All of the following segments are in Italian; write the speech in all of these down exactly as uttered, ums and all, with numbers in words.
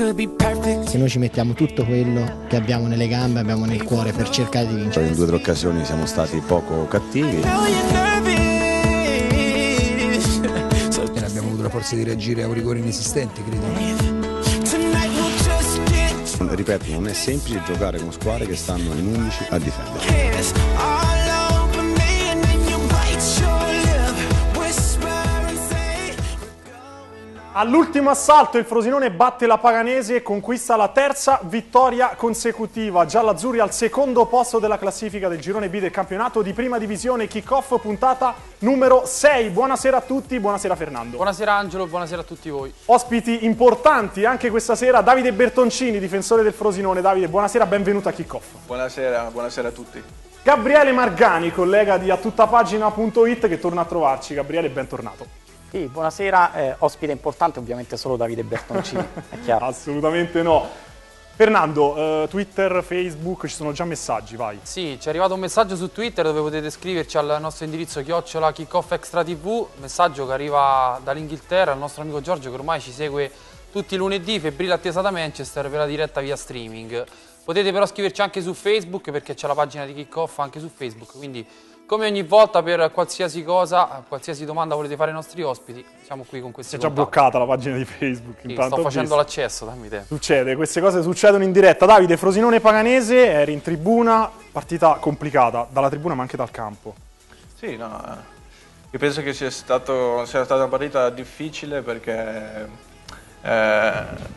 che noi ci mettiamo tutto quello che abbiamo nelle gambe, abbiamo nel cuore per cercare di vincere. In due o tre occasioni siamo stati poco cattivi. Abbiamo avuto la forza di reagire a un rigore inesistente, credo. Ripeto, non è semplice giocare con squadre che stanno in undici a difendere. All'ultimo assalto il Frosinone batte la Paganese e conquista la terza vittoria consecutiva. Giallazzurri al secondo posto della classifica del girone B del campionato di prima divisione. Kick-off puntata numero sei. Buonasera a tutti, buonasera Fernando. Buonasera Angelo, buonasera a tutti voi. Ospiti importanti anche questa sera, Davide Bertoncini, difensore del Frosinone. Davide, buonasera, benvenuto a Kick-off. Buonasera, buonasera a tutti. Gabriele Margani, collega di atuttapagina punto it, che torna a trovarci. Gabriele, bentornato. Sì, buonasera, eh, ospite importante ovviamente solo Davide Bertoncini, è chiaro. Assolutamente no. Fernando, eh, Twitter, Facebook, ci sono già messaggi, vai. Sì, ci è arrivato un messaggio su Twitter dove potete scriverci al nostro indirizzo chiocciola Kickoff Extra T V, messaggio che arriva dall'Inghilterra, il nostro amico Giorgio che ormai ci segue tutti i lunedì, febbrile attesa da Manchester per la diretta via streaming. Potete però scriverci anche su Facebook perché c'è la pagina di Kickoff anche su Facebook, quindi come ogni volta per qualsiasi cosa, qualsiasi domanda volete fare ai nostri ospiti, siamo qui con questi contatti. È già contatti. bloccata la pagina di Facebook. Sì, intanto sto facendo l'accesso, dammi tempo. Succede, queste cose succedono in diretta. Davide, Frosinone Paganese, eri in tribuna, partita complicata, dalla tribuna ma anche dal campo. Sì, no, io penso che sia, stato, sia stata una partita difficile perché eh,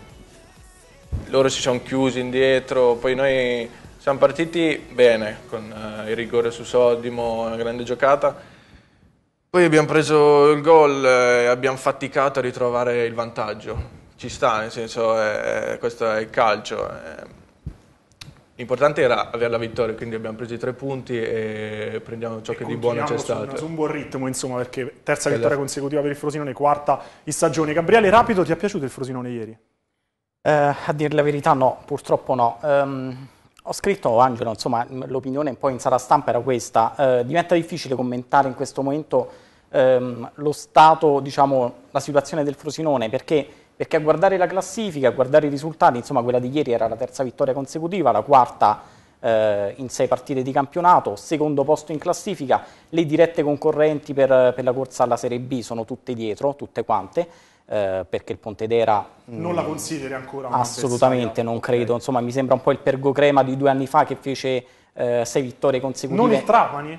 loro si sono chiusi indietro, poi noi siamo partiti bene con uh, il rigore su Soddimo, una grande giocata, poi abbiamo preso il gol e abbiamo faticato a ritrovare il vantaggio. Ci sta, nel senso, eh, questo è il calcio. Eh. L'importante era avere la vittoria, quindi abbiamo preso i tre punti e prendiamo ciò e che di buono c'è stato. Su, su un buon ritmo, insomma, perché terza vittoria consecutiva per il Frosinone, quarta in stagione. Gabriele, rapido, ti è piaciuto il Frosinone ieri? Eh, a dire la verità no, purtroppo no. Um... Ho scritto, Angelo, insomma, l'opinione un po' in sala stampa era questa. Eh, diventa difficile commentare in questo momento ehm, lo stato, diciamo, la situazione del Frosinone, perché, perché a guardare la classifica, a guardare i risultati, insomma, quella di ieri era la terza vittoria consecutiva, la quarta eh, in sei partite di campionato, secondo posto in classifica, le dirette concorrenti per, per la corsa alla Serie B sono tutte dietro, tutte quante. Eh, perché il Pontedera non la consideri ancora assolutamente non credo, okay. Insomma mi sembra un po' il Pergocrema di due anni fa che fece eh, sei vittorie consecutive. Non il Trapani?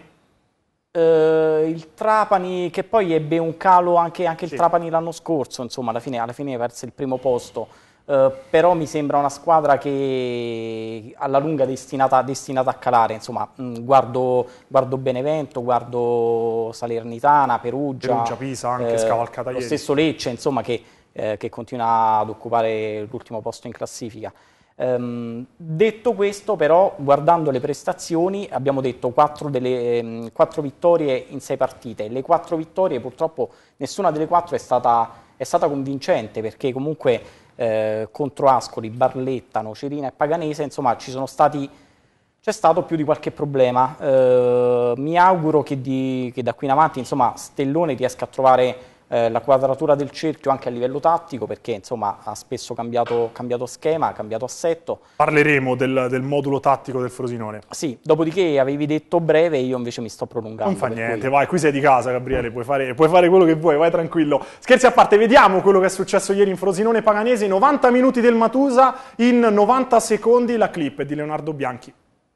Eh, il Trapani che poi ebbe un calo anche, anche sì. Il Trapani l'anno scorso, insomma alla fine, alla fine perse il primo posto. Uh, però mi sembra una squadra che alla lunga è destinata, destinata a calare, insomma mh, guardo, guardo Benevento, guardo Salernitana, Perugia, Perugia Pisa anche eh, scavalcata lo ieri. Stesso Lecce, insomma che, eh, che continua ad occupare l'ultimo posto in classifica. Um, detto questo però, guardando le prestazioni, abbiamo detto quattro, delle, um, quattro vittorie in sei partite, le quattro vittorie purtroppo nessuna delle quattro è stata, è stata convincente perché comunque Eh, contro Ascoli, Barletta, Nocerina e Paganese, insomma ci sono stati, c'è stato più di qualche problema. Eh, mi auguro che, di, che da qui in avanti insomma Stellone riesca a trovare eh, la quadratura del cerchio anche a livello tattico, perché insomma ha spesso cambiato, cambiato schema, ha cambiato assetto. Parleremo del, del modulo tattico del Frosinone. Sì, dopodiché avevi detto breve, io invece mi sto prolungando. Non fa niente, cui... vai, qui sei di casa Gabriele, puoi fare, puoi fare quello che vuoi, vai tranquillo. Scherzi a parte, vediamo quello che è successo ieri in Frosinone Paganese, novanta minuti del Matusa, in novanta secondi la clip è di Leonardo Bianchi.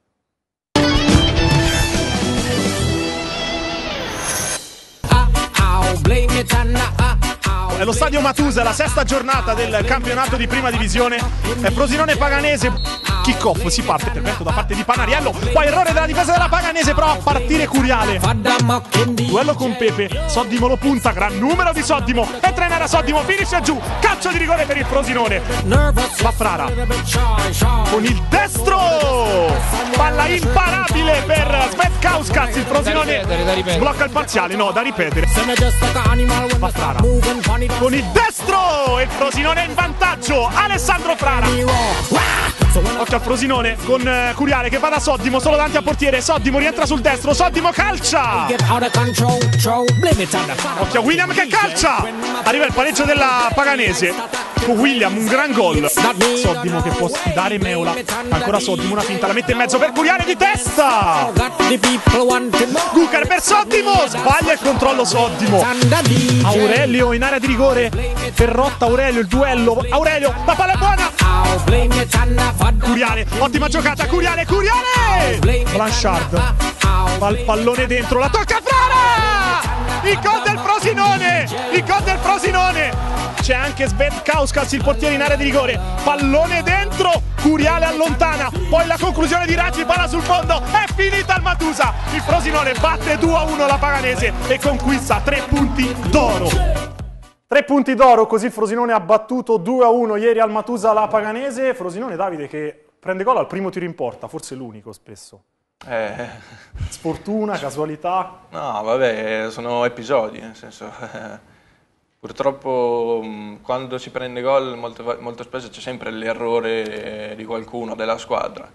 È lo stadio Matusa, la sesta giornata del campionato di prima divisione. È Frosinone Paganese. Kick-off, si parte, intervento da parte di Panariello. Poi errore della difesa della Paganese, però a partire Curiale. Duello con Pepe, Soddimo lo punta, gran numero di Soddimo. Entra in area Soddimo, finisce giù. Calcio di rigore per il Frosinone. Va Frara con il destro. Palla imparabile per Smetkauskas. Il Frosinone sblocca il parziale, no, da ripetere. Va Frara con il destro e il Frosinone è in vantaggio. Alessandro Frara. Occhio al Frosinone con uh, Curiale che va da Soddimo solo davanti al portiere. Soddimo rientra sul destro, Soddimo calcia. Occhio a William che calcia. Arriva il pareggio della Paganese. con William, un gran gol. Soddimo che può sfidare Meola, ancora Soddimo, una finta, la mette in mezzo per Curiale di testa. Gucar per Soddimo, sbaglia il controllo Soddimo. Aurelio in area di rigore, Ferrotta, Aurelio, il duello, Aurelio, la palla è buona. Curiale, ottima giocata, Curiale, Curiale. Blanchard, fa il pallone dentro, la tocca Frara. Il gol del Frosinone, il gol del Frosinone. C'è anche Svet Kauskas, il portiere in area di rigore, pallone dentro, Curiale allontana, poi la conclusione di Raggi, palla sul fondo, è finita il Matusa. Il Frosinone batte due a uno la Paganese e conquista tre punti d'oro. Tre punti d'oro, così il Frosinone ha battuto due a uno ieri al Matusa la Paganese. Frosinone, Davide, che prende gol al primo tiro in porta, forse l'unico spesso. Eh. Sfortuna, casualità? No, vabbè, sono episodi, nel senso... Purtroppo quando si prende gol molto, molto spesso c'è sempre l'errore di qualcuno della squadra.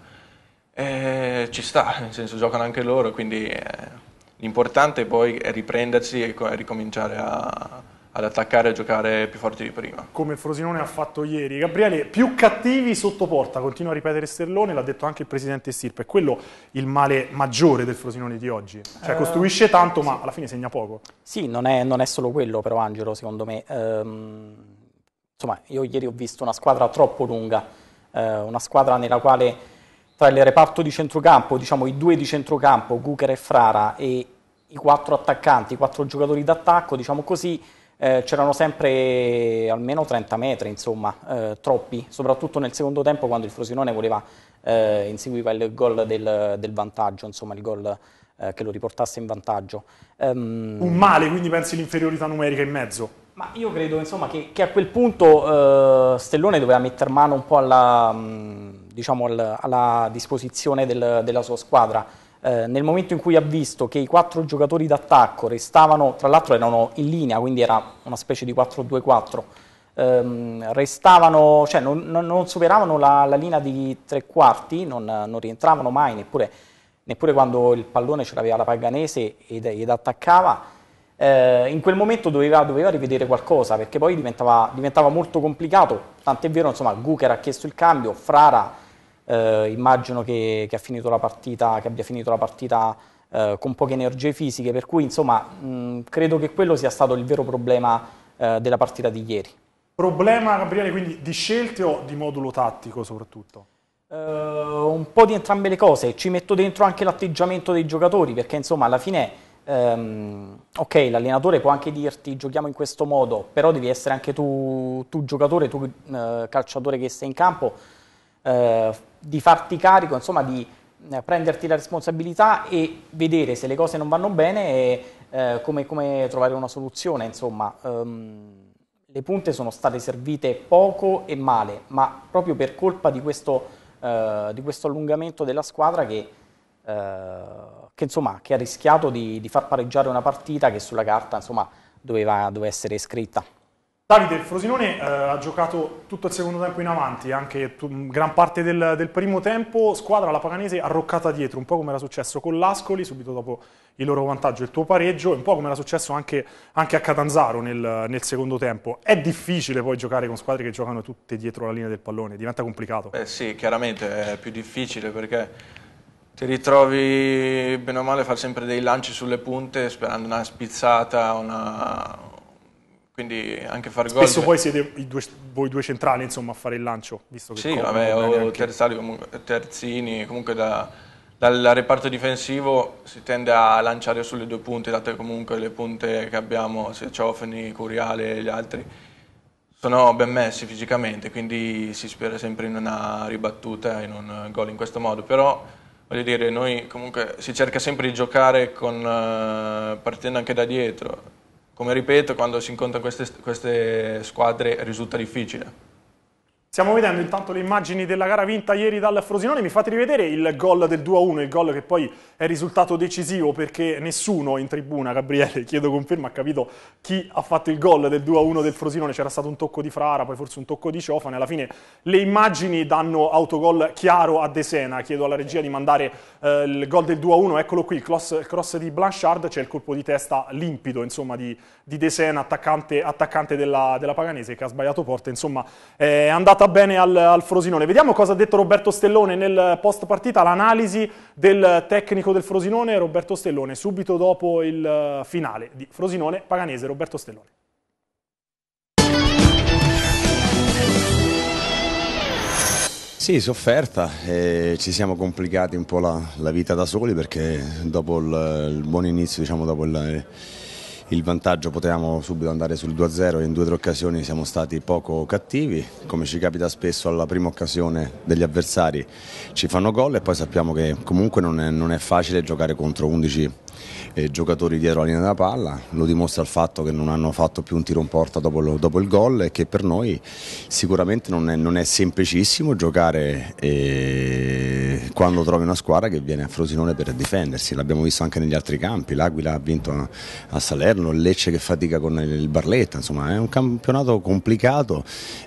E ci sta, nel senso giocano anche loro, quindi eh, l'importante poi è riprendersi e ricominciare a, ad attaccare e giocare più forti di prima. Come il Frosinone ha fatto ieri. Gabriele, più cattivi sotto porta, continua a ripetere Sterlone, l'ha detto anche il presidente Stirpe, è quello il male maggiore del Frosinone di oggi. Cioè costruisce tanto ma alla fine segna poco. Sì, non è, non è solo quello però Angelo, secondo me. Ehm, insomma, io ieri ho visto una squadra troppo lunga, eh, una squadra nella quale tra il reparto di centrocampo, diciamo i due di centrocampo, Gucar e Frara, e i quattro attaccanti, i quattro giocatori d'attacco, diciamo così, Eh, c'erano sempre almeno trenta metri, insomma, eh, troppi, soprattutto nel secondo tempo quando il Frosinone voleva, eh, inseguiva il gol del, del vantaggio, insomma il gol eh, che lo riportasse in vantaggio. Um, Un male, quindi pensi l'inferiorità numerica in mezzo? Ma io credo insomma che, che a quel punto eh, Stellone doveva mettere mano un po' alla, mh, diciamo, al, alla disposizione del, della sua squadra. Eh, nel momento in cui ha visto che i quattro giocatori d'attacco restavano, tra l'altro erano in linea, quindi era una specie di quattro due quattro, ehm, restavano, cioè non, non, non superavano la, la linea di tre quarti, non, non rientravano mai, neppure, neppure quando il pallone ce l'aveva la Paganese ed, ed attaccava, eh, in quel momento doveva, doveva rivedere qualcosa, perché poi diventava, diventava molto complicato, tant'è vero, insomma, Gucar ha chiesto il cambio, Frara Eh, immagino che, che, ha finito la partita, che abbia finito la partita eh, con poche energie fisiche, per cui insomma mh, credo che quello sia stato il vero problema eh, della partita di ieri. Problema, Gabriele, quindi di scelte o di modulo tattico soprattutto? Uh, un po' di entrambe le cose, ci metto dentro anche l'atteggiamento dei giocatori, perché insomma alla fine um, ok, l'allenatore può anche dirti giochiamo in questo modo, però devi essere anche tu, tu giocatore, tu uh, calciatore che sei in campo, Uh, di farti carico, insomma di uh, prenderti la responsabilità e vedere se le cose non vanno bene e uh, come, come trovare una soluzione, insomma. Um, le punte sono state servite poco e male, ma proprio per colpa di questo, uh, di questo allungamento della squadra che, uh, che, insomma, che ha rischiato di, di far pareggiare una partita che sulla carta insomma, doveva, doveva essere scritta. Davide, il Frosinone eh, ha giocato tutto il secondo tempo in avanti, anche gran parte del, del primo tempo, squadra la Paganese arroccata dietro, un po' come era successo con l'Ascoli, subito dopo il loro vantaggio e il tuo pareggio, e un po' come era successo anche, anche a Catanzaro nel, nel secondo tempo. È difficile poi giocare con squadre che giocano tutte dietro la linea del pallone, diventa complicato. Eh sì, chiaramente è più difficile perché ti ritrovi bene o male a fare sempre dei lanci sulle punte sperando una spizzata, una... quindi anche fare gol. Spesso poi siete i due, voi due centrali insomma a fare il lancio, visto che sì, vabbè, o terzali, comunque, terzini, comunque da, dal reparto difensivo si tende a lanciare sulle due punte, date comunque le punte che abbiamo, sia Ciofani, Curiale e gli altri, sono ben messi fisicamente, quindi si spera sempre in una ribattuta, in un gol in questo modo, però voglio dire, noi comunque si cerca sempre di giocare con, uh, partendo anche da dietro. Come ripeto, quando si incontrano queste, queste squadre risulta difficile. Stiamo vedendo intanto le immagini della gara vinta ieri dal Frosinone. Mi fate rivedere il gol del due a uno, il gol che poi è risultato decisivo perché nessuno in tribuna, Gabriele, chiedo conferma, ha capito chi ha fatto il gol del due a uno del Frosinone. C'era stato un tocco di Frara, poi forse un tocco di Ciofane. Alla fine le immagini danno autogol chiaro a De Sena. Chiedo alla regia di mandare eh, il gol del due a uno. Eccolo qui, il cross, il cross di Blanchard. C'è il colpo di testa limpido, insomma, di, di De Sena, attaccante, attaccante della, della Paganese, che ha sbagliato porta. Insomma, è andata bene al, al Frosinone. Vediamo cosa ha detto Roberto Stellone nel post partita, l'analisi del tecnico del Frosinone, Roberto Stellone, subito dopo il finale di Frosinone Paganese. Roberto Stellone. Sì, sofferta, eh, ci siamo complicati un po' la, la vita da soli perché dopo il, il buon inizio, diciamo dopo il il vantaggio potevamo subito andare sul due a zero e in due o tre occasioni siamo stati poco cattivi, come ci capita spesso alla prima occasione degli avversari ci fanno gol e poi sappiamo che comunque non è, non è facile giocare contro undici eh, giocatori dietro la linea della palla, lo dimostra il fatto che non hanno fatto più un tiro in porta dopo, lo, dopo il gol e che per noi sicuramente non è, non è semplicissimo giocare eh, quando trovi una squadra che viene a Frosinone per difendersi, l'abbiamo visto anche negli altri campi, l'Aquila ha vinto a, a Salerno, il Lecce che fatica con il Barletta, insomma è un campionato complicato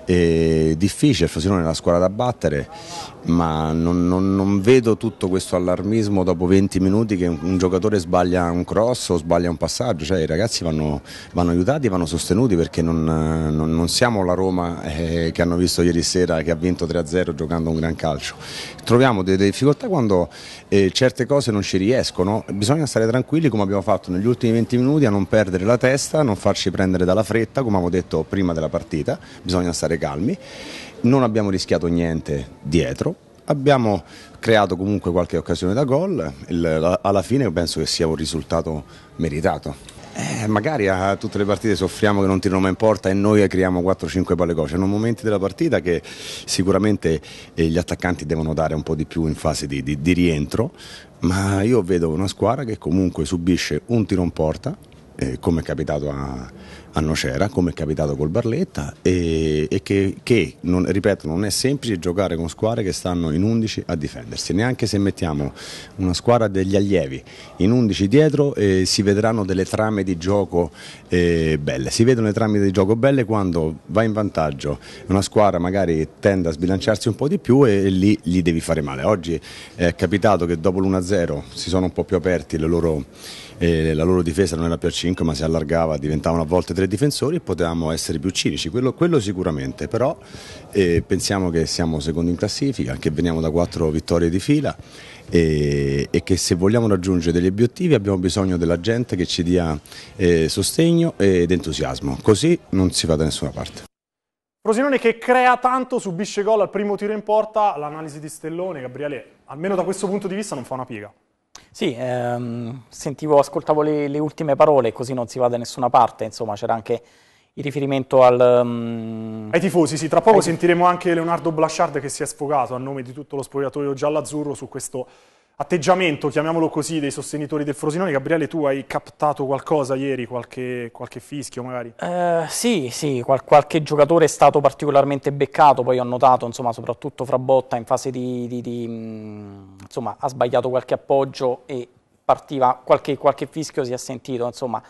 e difficile, il Frosinone è la squadra da battere, ma non, non, non vedo tutto questo allarmismo dopo venti minuti che un, un giocatore sbaglia un cross o sbaglia un passaggio, cioè i ragazzi vanno, vanno aiutati, vanno sostenuti perché non, non, non siamo la Roma eh, che hanno visto ieri sera che ha vinto tre a zero giocando un gran calcio, troviamo delle difficoltà quando eh, certe cose non ci riescono, bisogna stare tranquilli come abbiamo fatto negli ultimi venti minuti a non perdere la testa, non farci prendere dalla fretta come avevo detto prima della partita, bisogna stare calmi, non abbiamo rischiato niente dietro, abbiamo creato comunque qualche occasione da gol, il, alla fine penso che sia un risultato meritato. Eh, magari a tutte le partite soffriamo che non tirano mai in porta e noi creiamo quattro cinque palle gol, c'erano momenti della partita che sicuramente eh, gli attaccanti devono dare un po' di più in fase di, di, di rientro, ma io vedo una squadra che comunque subisce un tiro in porta, eh, come è capitato a, a Nocera, come è capitato col Barletta e, e che, che non, ripeto, non è semplice giocare con squadre che stanno in undici a difendersi, neanche se mettiamo una squadra degli allievi in undici dietro eh, si vedranno delle trame di gioco eh, belle, si vedono le trame di gioco belle quando va in vantaggio una squadra magari tende a sbilanciarsi un po' di più e, e lì gli devi fare male. Oggi è capitato che dopo l'uno a zero si sono un po' più aperti le loro E la loro difesa non era più a cinque ma si allargava, diventavano a volte tre difensori e potevamo essere più cinici, quello, quello sicuramente, però eh, pensiamo che siamo secondi in classifica, che veniamo da quattro vittorie di fila e, e che se vogliamo raggiungere degli obiettivi abbiamo bisogno della gente che ci dia eh, sostegno ed entusiasmo, così non si va da nessuna parte. Frosinone che crea tanto, subisce gol al primo tiro in porta, l'analisi di Stellone, Gabriele, almeno da questo punto di vista non fa una piega. Sì, ehm, sentivo, ascoltavo le, le ultime parole, così non si va da nessuna parte, insomma c'era anche il riferimento al... Um, ai tifosi, sì, tra poco sentiremo anche Leonardo Blanchard che si è sfogato a nome di tutto lo spogliatoio giallo-azzurro su questo atteggiamento, chiamiamolo così, dei sostenitori del Frosinone. Gabriele, tu hai captato qualcosa ieri, qualche, qualche fischio magari? Eh, sì, sì, qual qualche giocatore è stato particolarmente beccato, poi ho notato, insomma, soprattutto Frabotta in fase di... di, di mh, insomma, ha sbagliato qualche appoggio e partiva, qualche, qualche fischio si è sentito, insomma.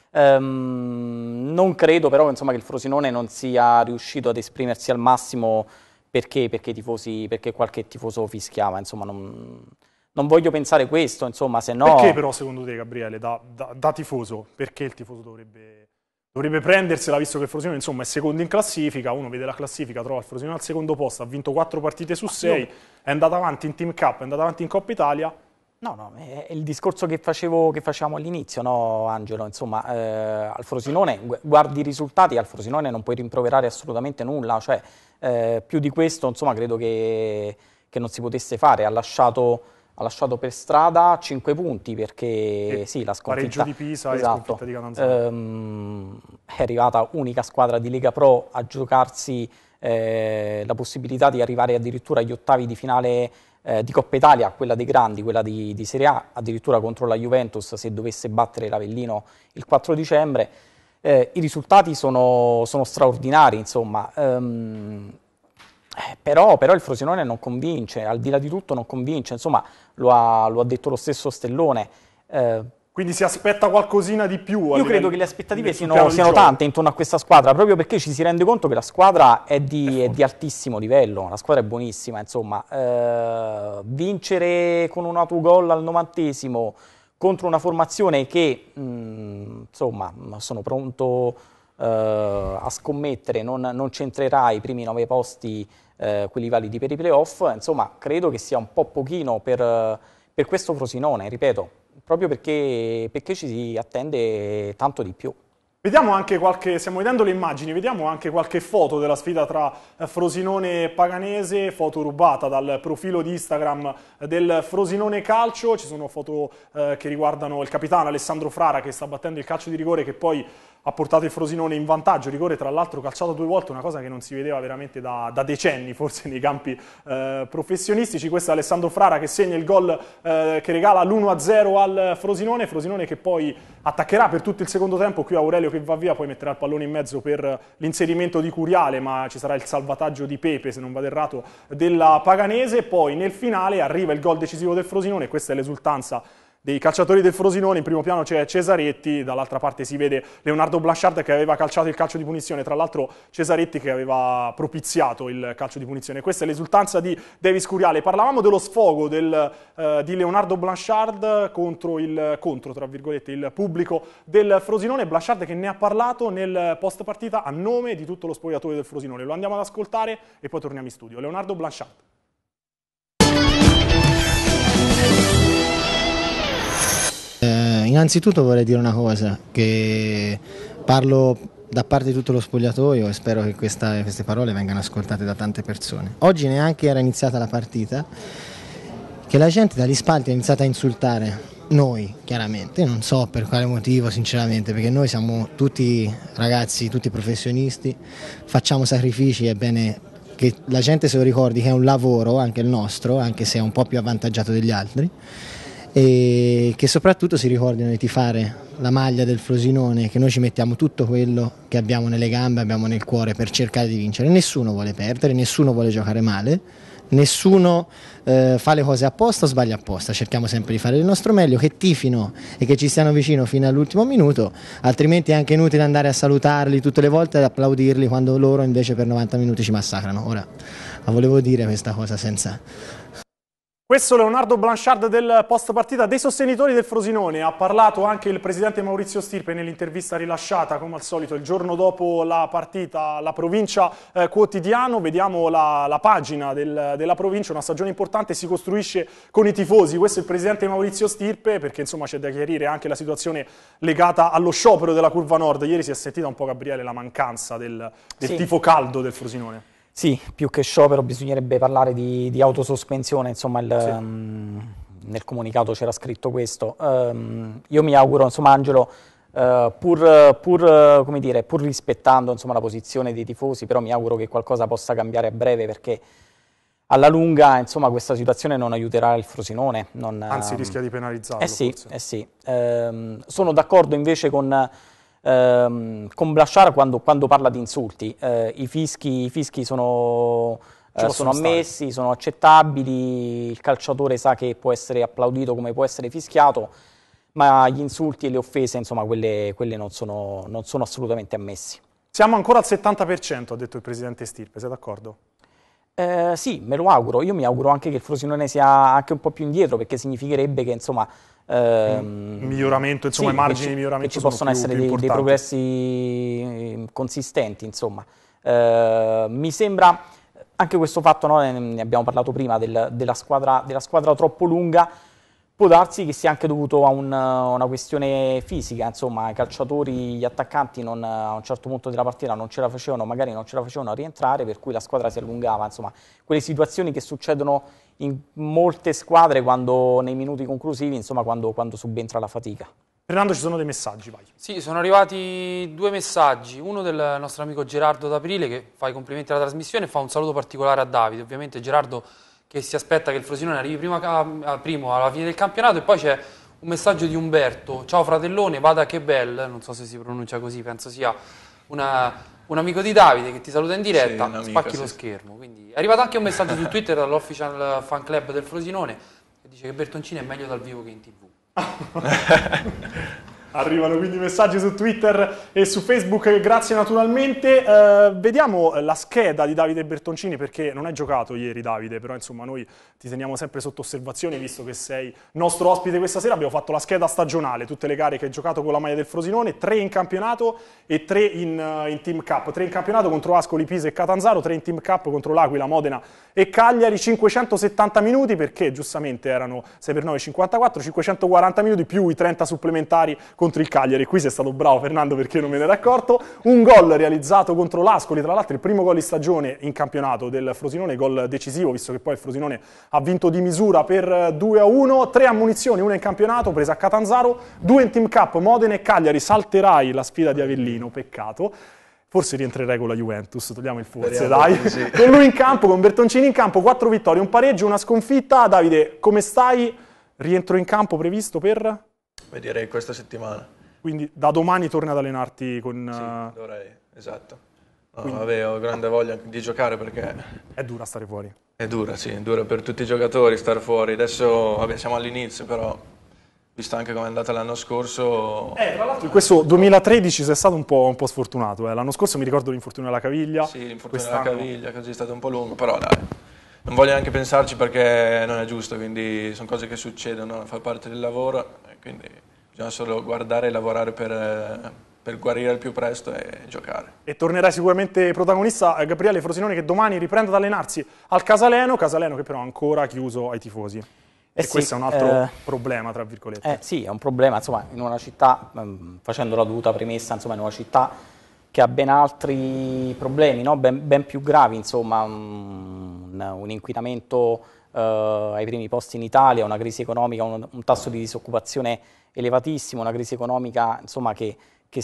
Ehm, non credo però insomma, che il Frosinone non sia riuscito ad esprimersi al massimo perché, perché, i tifosi, perché qualche tifoso fischiava, insomma, non... Non voglio pensare questo, insomma, se no... Perché però, secondo te, Gabriele, da, da, da tifoso, perché il tifoso dovrebbe, dovrebbe prendersela, visto che il Frosinone, insomma, è secondo in classifica, uno vede la classifica, trova il Frosinone al secondo posto, ha vinto quattro partite su sei, io... è andato avanti in Team Cup, è andato avanti in Coppa Italia... No, no, è il discorso che facevo, che facevamo all'inizio, no, Angelo? Insomma, eh, al Frosinone, guardi i risultati, al Frosinone non puoi rimproverare assolutamente nulla, cioè, eh, più di questo, insomma, credo che, che non si potesse fare, ha lasciato... Ha lasciato per strada cinque punti perché e sì, la sconfitta, pareggio di Pisa esatto, e sconfitta di Catanzaro. Ehm, è arrivata unica squadra di Lega Pro a giocarsi eh, la possibilità di arrivare addirittura agli ottavi di finale eh, di Coppa Italia, quella dei grandi, quella di, di Serie A, addirittura contro la Juventus se dovesse battere l'Avellino il quattro dicembre. Eh, I risultati sono, sono straordinari, insomma. Ehm, Eh, però, però il Frosinone non convince, al di là di tutto non convince, insomma lo ha, lo ha detto lo stesso Stellone. Eh, Quindi si aspetta qualcosina di più? Io credo che le aspettative siano, siano tante intorno a questa squadra, proprio perché ci si rende conto che la squadra è di, è di altissimo livello, la squadra è buonissima, insomma. Eh, vincere con un autogol al novantesimo contro una formazione che, mh, insomma, sono pronto eh, a scommettere, non, non c'entrerà i primi nove posti, eh, quelli validi per i playoff, insomma, credo che sia un po' pochino per, per questo Frosinone, ripeto, proprio perché, perché ci si attende tanto di più. Vediamo anche qualche, stiamo vedendo le immagini, vediamo anche qualche foto della sfida tra Frosinone e Paganese, foto rubata dal profilo di Instagram del Frosinone Calcio. Ci sono foto eh, che riguardano il capitano Alessandro Frara che sta battendo il calcio di rigore che poi ha portato il Frosinone in vantaggio, rigore tra l'altro calciato due volte, una cosa che non si vedeva veramente da, da decenni, forse nei campi eh, professionistici. Questo è Alessandro Frara che segna il gol eh, che regala l'uno a zero al Frosinone, Frosinone che poi attaccherà per tutto il secondo tempo, qui Aurelio che va via, poi metterà il pallone in mezzo per l'inserimento di Curiale, ma ci sarà il salvataggio di Pepe, se non vado errato, della Paganese, poi nel finale arriva il gol decisivo del Frosinone, questa è l'esultanza dei calciatori del Frosinone. In primo piano c'è Cesaretti, dall'altra parte si vede Leonardo Blanchard che aveva calciato il calcio di punizione, tra l'altro Cesaretti che aveva propiziato il calcio di punizione. Questa è l'esultanza di Davis Curiale. Parlavamo dello sfogo del, eh, di Leonardo Blanchard contro il contro, tra virgolette, il pubblico del Frosinone. Blanchard che ne ha parlato nel post partita a nome di tutto lo spogliatoio del Frosinone. Lo andiamo ad ascoltare e poi torniamo in studio. Leonardo Blanchard. Eh, innanzitutto vorrei dire una cosa, che parlo da parte di tutto lo spogliatoio e spero che questa, queste parole vengano ascoltate da tante persone. Oggi neanche era iniziata la partita che la gente dagli spalti ha iniziato a insultare noi, chiaramente, non so per quale motivo sinceramente, perché noi siamo tutti ragazzi, tutti professionisti, facciamo sacrifici, è bene che la gente se lo ricordi che è un lavoro, anche il nostro, anche se è un po' più avvantaggiato degli altri, e che soprattutto si ricordino di tifare la maglia del Frosinone, che noi ci mettiamo tutto quello che abbiamo nelle gambe, abbiamo nel cuore per cercare di vincere. Nessuno vuole perdere, nessuno vuole giocare male, nessuno eh, fa le cose apposta o sbaglia apposta, cerchiamo sempre di fare il nostro meglio, che tifino e che ci stiano vicino fino all'ultimo minuto, altrimenti è anche inutile andare a salutarli tutte le volte e ad applaudirli quando loro invece per novanta minuti ci massacrano. Ora, la volevo dire questa cosa senza... Questo Leonardo Blanchard del post partita dei sostenitori del Frosinone. Ha parlato anche il presidente Maurizio Stirpe nell'intervista rilasciata come al solito il giorno dopo la partita alla Provincia eh, Quotidiano. Vediamo la, la pagina del, della Provincia, una stagione importante si costruisce con i tifosi. Questo è il presidente Maurizio Stirpe, perché insomma c'è da chiarire anche la situazione legata allo sciopero della Curva Nord. Ieri si è sentita un po', Gabriele, la mancanza del, del sì. tifo caldo del Frosinone. Sì, più che sciopero bisognerebbe parlare di, di autosospensione, insomma il, sì. um, nel comunicato c'era scritto questo. Um, io mi auguro, insomma Angelo, uh, pur, pur, come dire, pur rispettando insomma, la posizione dei tifosi, però mi auguro che qualcosa possa cambiare a breve, perché alla lunga insomma, questa situazione non aiuterà il Frosinone. Non, Anzi um, rischia di penalizzarlo. Eh sì, forse. Eh sì. Um, sono d'accordo invece con... Uh, con Blanchard quando, quando parla di insulti, uh, i fischi, i fischi sono, uh, sono ammessi, stare. sono accettabili, il calciatore sa che può essere applaudito come può essere fischiato, ma gli insulti e le offese, insomma, quelle, quelle non, sono, non sono assolutamente ammessi. Siamo ancora al settanta per cento, ha detto il presidente Stirpe, sei d'accordo? Eh, sì, me lo auguro, io mi auguro anche che il Frosinone sia anche un po' più indietro, perché significherebbe che insomma... Ehm, miglioramento, insomma, sì, i margini ci, di miglioramento che ci possono più, essere più dei, dei progressi consistenti, insomma. Eh, mi sembra anche questo fatto, no, ne abbiamo parlato prima, del, della, squadra, della squadra troppo lunga, può darsi che sia anche dovuto a un, una questione fisica, insomma, i calciatori, gli attaccanti non, a un certo punto della partita non ce la facevano, magari non ce la facevano a rientrare, per cui la squadra si allungava, insomma, quelle situazioni che succedono in molte squadre quando, nei minuti conclusivi, insomma, quando, quando subentra la fatica. Fernando, ci sono dei messaggi, vai. Sì, sono arrivati due messaggi, uno del nostro amico Gerardo D'Aprile che fa i complimenti alla trasmissione e fa un saluto particolare a Davide, ovviamente Gerardo che si aspetta che il Frosinone arrivi prima, a, primo alla fine del campionato, e poi c'è un messaggio di Umberto: ciao fratellone, vada che bel, non so se si pronuncia così, penso sia una, un amico di Davide che ti saluta in diretta, sì, amico, spacchi sì, lo sì. schermo. Quindi è arrivato anche un messaggio su Twitter dall'official fan club del Frosinone che dice che Bertoncini è meglio dal vivo che in tivù. Arrivano quindi messaggi su Twitter e su Facebook, grazie naturalmente. Eh, vediamo la scheda di Davide Bertoncini, perché non hai giocato ieri Davide, però insomma noi ti teniamo sempre sotto osservazione, visto che sei nostro ospite questa sera. Abbiamo fatto la scheda stagionale, tutte le gare che hai giocato con la maglia del Frosinone, tre in campionato e tre in, uh, in Team Cup. Tre in campionato contro Ascoli, Pisa e Catanzaro, tre in Team Cup contro l'Aquila, Modena e Cagliari, cinquecentosettanta minuti, perché giustamente erano sei per nove cinquantaquattro, cinquecentoquaranta minuti più i trenta supplementari contro il Cagliari. Qui sei stato bravo Fernando, perché non me ne ero accorto. Un gol realizzato contro l'Ascoli, tra l'altro il primo gol di stagione in campionato del Frosinone, gol decisivo, visto che poi il Frosinone ha vinto di misura per due a uno. Tre ammunizioni, una in campionato presa a Catanzaro, due in Team Cup, Modena e Cagliari. Salterai la sfida di Avellino, peccato. Forse rientrerai con la Juventus, togliamo il forse, Speriamo, dai. sì. Con lui in campo, con Bertoncini in campo, quattro vittorie, un pareggio, una sconfitta. Davide, come stai? Rientro in campo previsto per? Beh, direi questa settimana. Quindi da domani torni ad allenarti con... Sì, uh, dovrei, esatto. No, Quindi- vabbè, ho grande voglia di giocare perché È dura stare fuori. è dura, sì, è dura per tutti i giocatori stare fuori. Adesso, vabbè, siamo all'inizio, però, visto anche come è andata l'anno scorso... Eh, tra l'altro in questo duemilatredici sei stato un po', un po' sfortunato. Eh. L'anno scorso mi ricordo l'infortunio alla caviglia. Sì, l'infortunio alla Quest'anno- caviglia, così è stato un po' lungo, però dai, non voglio neanche pensarci perché non è giusto, quindi sono cose che succedono, fa parte del lavoro, e quindi bisogna solo guardare e lavorare per, eh, per guarire al più presto e giocare. E tornerai sicuramente protagonista eh, Gabriele Frosinone, che domani riprende ad allenarsi al Casaleno, Casaleno che però è ancora chiuso ai tifosi. Eh e sì, questo è un altro eh, problema, tra virgolette. Eh, sì, è un problema, insomma, in una città, ehm, facendo la dovuta premessa, insomma, in una città che ha ben altri problemi, no? ben, ben più gravi, insomma, un, un inquinamento eh, ai primi posti in Italia, una crisi economica, un, un tasso di disoccupazione elevatissimo, una crisi economica, insomma, che, che,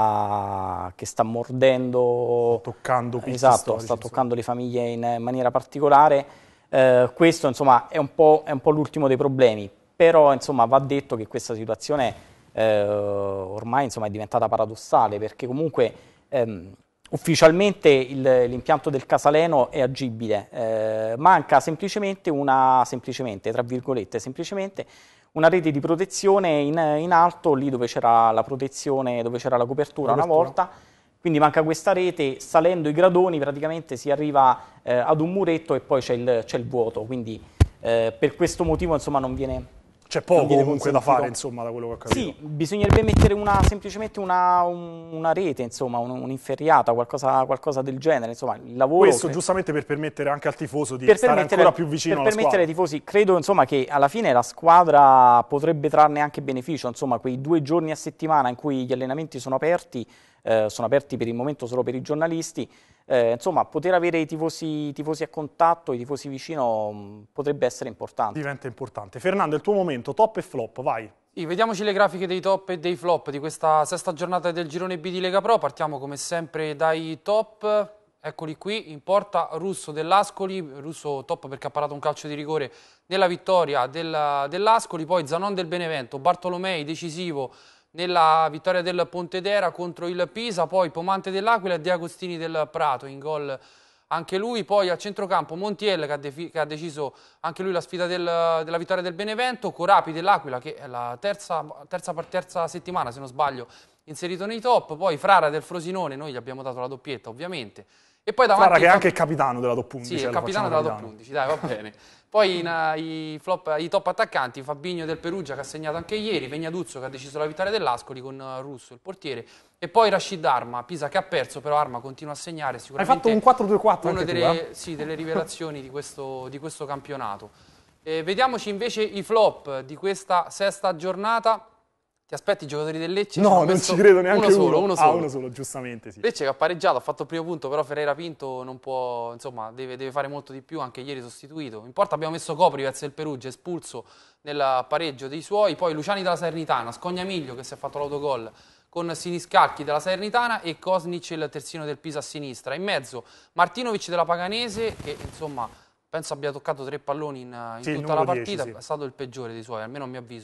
sta, che sta mordendo, Toccando picchi esatto, storici, sta insomma. toccando le famiglie in maniera particolare. Eh, questo insomma è un po', è un po' l'ultimo dei problemi, però insomma va detto che questa situazione eh, ormai insomma è diventata paradossale, perché comunque ehm, ufficialmente l'impianto del Casaleno è agibile, eh, manca semplicemente una, semplicemente, tra virgolette, semplicemente una rete di protezione in, in alto, lì dove c'era la protezione, dove c'era la copertura, La una copertura. volta. Quindi manca questa rete, salendo i gradoni praticamente si arriva eh, ad un muretto e poi c'è il, c'è il vuoto, quindi eh, per questo motivo insomma non viene... C'è poco non viene comunque da consentito. fare, insomma, da quello che ho capito. Sì, bisognerebbe mettere una, semplicemente una, un- una rete, insomma, un- un'inferriata, qualcosa, qualcosa del genere, insomma, il lavoro... Questo cre- giustamente per permettere anche al tifoso di per stare permettere, ancora più vicino per alla permettere squadra. ai tifosi, credo insomma che alla fine la squadra potrebbe trarne anche beneficio, insomma quei due giorni a settimana in cui gli allenamenti sono aperti, eh, sono aperti per il momento solo per i giornalisti, eh, insomma poter avere i tifosi, i tifosi a contatto, i tifosi vicino mh, potrebbe essere importante. Diventa importante. Fernando, il tuo momento, top e flop, vai. Sì, vediamoci le grafiche dei top e dei flop di questa sesta giornata del girone B di Lega Pro. Partiamo come sempre dai top. Eccoli qui, in porta Russo dell'Ascoli, Russo top perché ha parato un calcio di rigore nella vittoria del- dell'Ascoli, poi Zanon del Benevento, Bartolomei decisivo nella vittoria del Pontedera contro il Pisa, poi Pomante dell'Aquila e De Agostini del Prato in gol anche lui, poi al centrocampo Montiel che ha, defi- che ha deciso anche lui la sfida del- della vittoria del Benevento, Corapi dell'Aquila che è la terza, terza, terza settimana se non sbaglio inserito nei top, poi Frara del Frosinone, noi gli abbiamo dato la doppietta ovviamente, e poi davanti... Frara che è il anche il capitano della top undici. Sì, eh, il lo capitano facciamo della top undici, dai, va bene. Poi in, uh, i, flop, i top attaccanti, Fabinho del Perugia che ha segnato anche ieri, Vegnaduzzo che ha deciso la vittoria dell'Ascoli con uh, Russo, il portiere, e poi Rashid Arma, Pisa che ha perso, però Arma continua a segnare Hai sicuramente. fatto un quattro due quattro Una anche tu, delle, eh? sì, delle rivelazioni di questo, di questo campionato. Eh, vediamoci invece i flop di questa sesta giornata. Ti aspetti i giocatori del Lecce? Ci No, hanno non messo ci credo neanche uno solo, uno Ah, solo. uno solo, giustamente, sì. Lecce che ha pareggiato, ha fatto il primo punto, però Ferreira Pinto non può, insomma, deve, deve fare molto di più, anche ieri sostituito. In porta abbiamo messo Coprivez del Perugia, espulso nel pareggio dei suoi, poi Luciani della Salernitana, Scognamiglio che si è fatto l'autogol con Siniscalchi della Salernitana e Kosnic il terzino del Pisa a sinistra. In mezzo Martinovic della Paganese che, insomma, penso abbia toccato tre palloni in, in Sì, il tutta la numero partita, dieci, sì. è stato il peggiore dei suoi, almeno a mio avviso.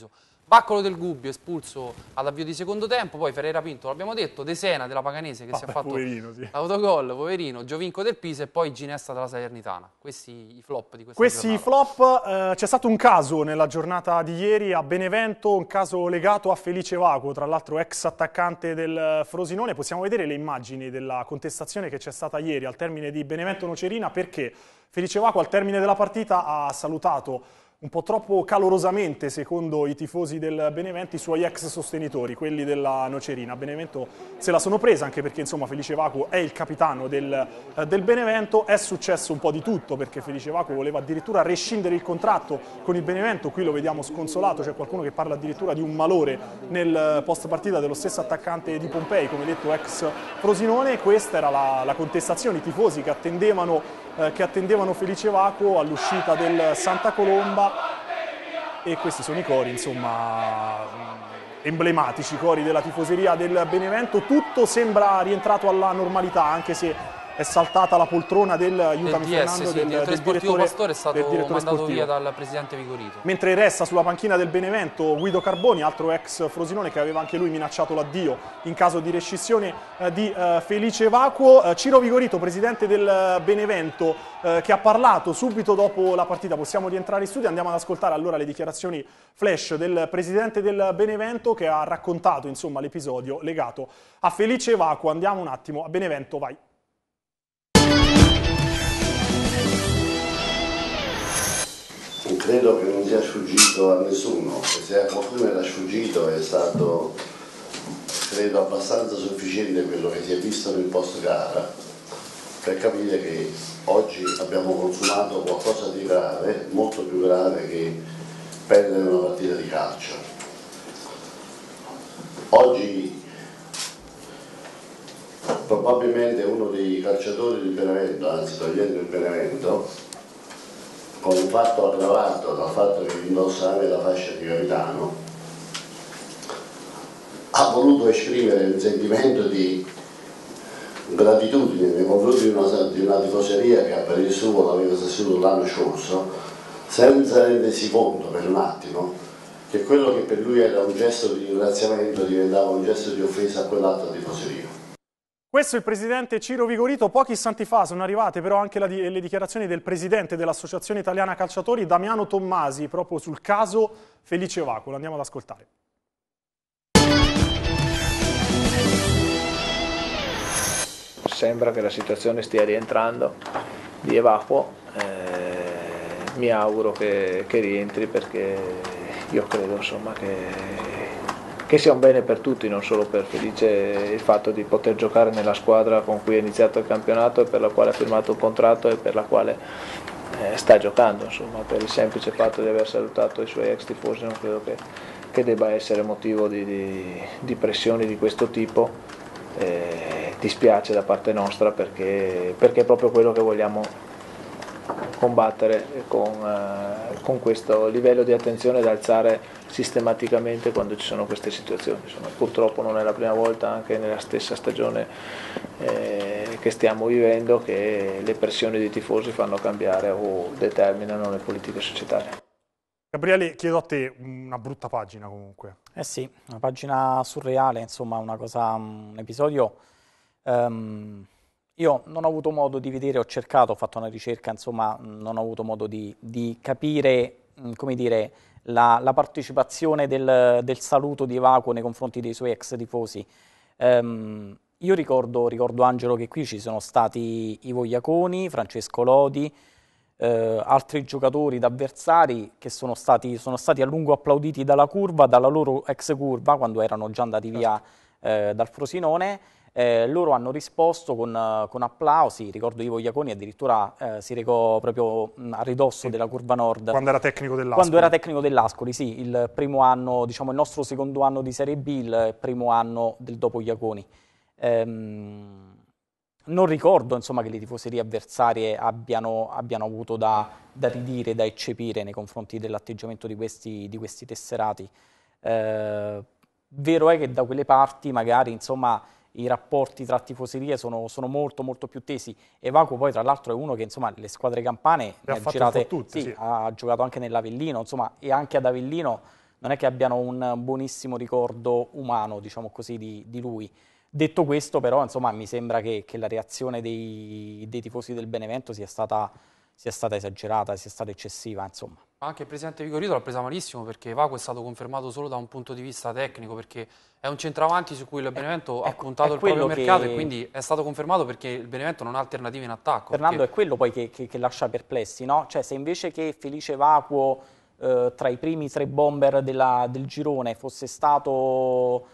Baccolo del Gubbio espulso all'avvio di secondo tempo, poi Ferreira Pinto, l'abbiamo detto, De Sena della Paganese che ah, si è beh, fatto poverino, sì. l'autogol, poverino, Giovinco del Pisa e poi Ginesta della Salernitana. Questi i flop di questa Questi giornata. flop, eh, c'è stato un caso nella giornata di ieri a Benevento, un caso legato a Felice Vacuo, tra l'altro ex attaccante del Frosinone. Possiamo vedere le immagini della contestazione che c'è stata ieri al termine di Benevento-Nocerina, perché Felice Vacuo al termine della partita ha salutato un po' troppo calorosamente, secondo i tifosi del Benevento, i suoi ex sostenitori, quelli della Nocerina. Benevento se la sono presa, anche perché insomma Felice Vacuo è il capitano del, eh, del Benevento. È successo un po' di tutto, perché Felice Vacuo voleva addirittura rescindere il contratto con il Benevento, qui lo vediamo sconsolato, c'è qualcuno che parla addirittura di un malore nel post partita dello stesso attaccante di Pompei, come detto ex Frosinone. Questa era la, la contestazione, i tifosi che attendevano Eh, che attendevano Felice Vacuo all'uscita del Santa Colomba, e questi sono i cori, insomma, emblematici, cori della tifoseria del Benevento. Tutto sembra rientrato alla normalità, anche se è saltata la poltrona del, aiutami D S, Fernando, sì, del, il direttore del sportivo direttore, Pastore è stato del direttore mandato sportivo. via dal presidente Vigorito. Mentre resta sulla panchina del Benevento Guido Carboni, altro ex Frosinone che aveva anche lui minacciato l'addio in caso di rescissione eh, di eh, Felice Vacuo. Eh, Ciro Vigorito, presidente del Benevento, eh, che ha parlato subito dopo la partita. Possiamo rientrare in studio, andiamo ad ascoltare allora le dichiarazioni flash del presidente del Benevento, che ha raccontato insomma l'episodio legato a Felice Vacuo. Andiamo un attimo a Benevento, vai. Credo che non sia sfuggito a nessuno, e se a qualcuno era sfuggito è stato, credo, abbastanza sufficiente quello che si è visto nel post gara per capire che oggi abbiamo consumato qualcosa di grave, molto più grave che perdere una partita di calcio. Oggi probabilmente uno dei calciatori del Benevento, anzi togliendo il Benevento, con un fatto aggravato dal fatto che indossa anche la fascia di capitano, ha voluto esprimere un sentimento di gratitudine nei confronti di una, di una tifoseria che a parere suo l'aveva sostenuto l'anno scorso, senza rendersi conto per un attimo che quello che per lui era un gesto di ringraziamento diventava un gesto di offesa a quell'altra tifoseria. Questo è il presidente Ciro Vigorito. Pochi istanti fa sono arrivate però anche la, le dichiarazioni del presidente dell'Associazione Italiana Calciatori, Damiano Tommasi, proprio sul caso Felice Vacuo. Lo andiamo ad ascoltare. Sembra che la situazione stia rientrando di Vacuo, eh, mi auguro che, che rientri, perché io credo insomma che che sia un bene per tutti, non solo per Felice, il fatto di poter giocare nella squadra con cui è iniziato il campionato e per la quale ha firmato un contratto e per la quale eh, sta giocando, insomma, per il semplice fatto di aver salutato i suoi ex tifosi non credo che, che debba essere motivo di, di, di pressioni di questo tipo. Eh, dispiace da parte nostra, perché, perché è proprio quello che vogliamo combattere con, eh, con questo livello di attenzione da alzare sistematicamente quando ci sono queste situazioni. Insomma, purtroppo non è la prima volta, anche nella stessa stagione eh, che stiamo vivendo, che le pressioni dei tifosi fanno cambiare o determinano le politiche societarie. Gabriele, chiedo a te una brutta pagina comunque. Eh sì, una pagina surreale, insomma, una cosa, un episodio. Um, io non ho avuto modo di vedere, ho cercato, ho fatto una ricerca, insomma, non ho avuto modo di, di capire, come dire, la, la partecipazione del, del saluto di Vacuo nei confronti dei suoi ex tifosi. Um, io ricordo, ricordo, Angelo, che qui ci sono stati Ivo Iaconi, Francesco Lodi, eh, altri giocatori d'avversari che sono stati, sono stati a lungo applauditi dalla curva, dalla loro ex curva, quando erano già andati via eh, dal Frosinone. Eh, loro hanno risposto con, con applausi. Ricordo Ivo Iaconi addirittura eh, si recò proprio a ridosso sì. della curva nord. Quando era tecnico dell'Ascoli. Quando era tecnico dell'Ascoli, sì, il primo anno, diciamo il nostro secondo anno di Serie B, il primo anno del dopo Iaconi. Ehm, non ricordo insomma che le tifoserie avversarie abbiano, abbiano avuto da, da ridire, da eccepire nei confronti dell'atteggiamento di questi, di questi tesserati. Eh, vero è che da quelle parti magari insomma i rapporti tra tifoserie sono, sono molto molto più tesi, e Vacuo poi tra l'altro è uno che insomma le squadre campane le ha girate, tutte, sì, sì. ha giocato anche nell'Avellino, insomma, e anche ad Avellino non è che abbiano un buonissimo ricordo umano, diciamo così, di, di lui. Detto questo, però, insomma, mi sembra che, che la reazione dei, dei tifosi del Benevento sia stata, sia stata esagerata, sia stata eccessiva, insomma. Anche il presidente Vigorito l'ha presa malissimo, perché Vaco è stato confermato solo da un punto di vista tecnico, perché è un centravanti su cui il Benevento è, ha puntato è il proprio che... mercato, e quindi è stato confermato perché il Benevento non ha alternative in attacco. Fernando, perché... è quello poi che, che, che lascia perplessi, no? Cioè, se invece che Felice Vacuo eh, tra i primi tre bomber della, del girone fosse stato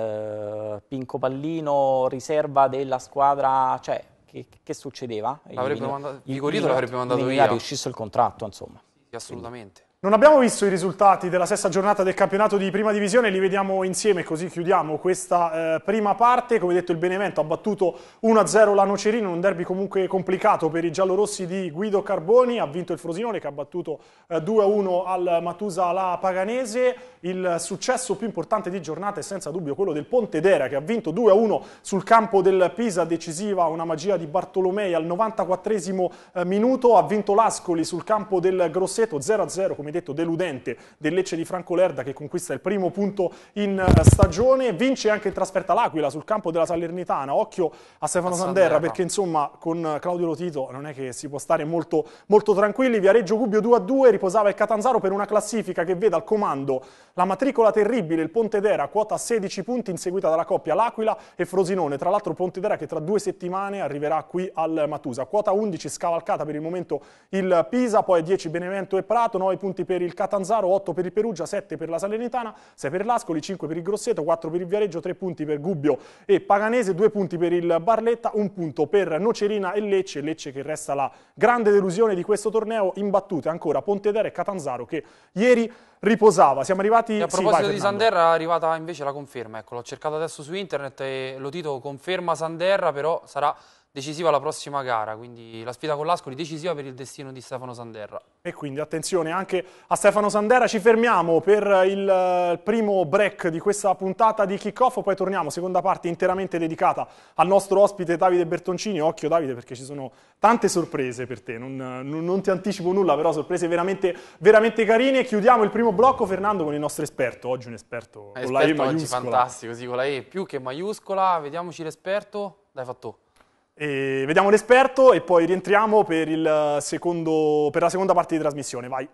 eh, Pinco Pallino, riserva della squadra, cioè, che, che succedeva? L'avrebbe mandato, Vigorito l'avrebbe mandato via. Magari uscisse il contratto, insomma. Sì, assolutamente. Non abbiamo visto i risultati della sesta giornata del campionato di prima divisione, li vediamo insieme, così chiudiamo questa eh, prima parte. Come detto, il Benevento ha battuto uno a zero la Nocerino, un derby comunque complicato per i giallorossi di Guido Carboni. Ha vinto il Frosinone, che ha battuto eh, due a uno al Matusa la Paganese. Il successo più importante di giornata è senza dubbio quello del Pontedera, che ha vinto due a uno sul campo del Pisa, decisiva una magia di Bartolomei al novantaquattresimo eh, minuto. Ha vinto l'Ascoli sul campo del Grosseto, zero a zero, come detto, deludente del Lecce di Franco Lerda, che conquista il primo punto in stagione. Vince anche in trasferta l'Aquila sul campo della Salernitana. Occhio a Stefano a Sanderra, Sanderra, perché insomma con Claudio Lotito non è che si può stare molto, molto tranquilli. Viareggio Gubbio due a due, riposava il Catanzaro per una classifica che vede al comando la matricola terribile, il Pontedera, quota sedici punti, inseguita dalla coppia l'Aquila e Frosinone. Tra l'altro Pontedera che tra due settimane arriverà qui al Matusa. Quota undici, scavalcata per il momento il Pisa, poi dieci Benevento e Prato, nove punti per il Catanzaro, otto per il Perugia, sette per la Salernitana, sei per l'Ascoli, cinque per il Grosseto, quattro per il Viareggio, tre punti per Gubbio e Paganese, due punti per il Barletta, un punto per Nocerina e Lecce. Lecce che resta la grande delusione di questo torneo, imbattute ancora Pontedera e Catanzaro, che ieri riposava. Siamo arrivati... E a proposito sì, vai, di Sanderra è arrivata invece la conferma, ecco, l'ho cercato adesso su internet e Lotito conferma Sanderra, però sarà decisiva la prossima gara, quindi la sfida con l'Ascoli decisiva per il destino di Stefano Sanderra. E quindi attenzione anche a Stefano Sanderra. Ci fermiamo per il primo break di questa puntata di Kickoff, poi torniamo, seconda parte interamente dedicata al nostro ospite Davide Bertoncini. Occhio Davide, perché ci sono tante sorprese per te, non, non, non ti anticipo nulla, però sorprese veramente, veramente carine. Chiudiamo il primo blocco, Fernando, con il nostro esperto, oggi un esperto con esperto la E maiuscola. Fantastico, sì, con la E più che maiuscola. Vediamoci l'esperto, dai fatto. E vediamo l'esperto e poi rientriamo per, il secondo, per la seconda parte di trasmissione. Vai.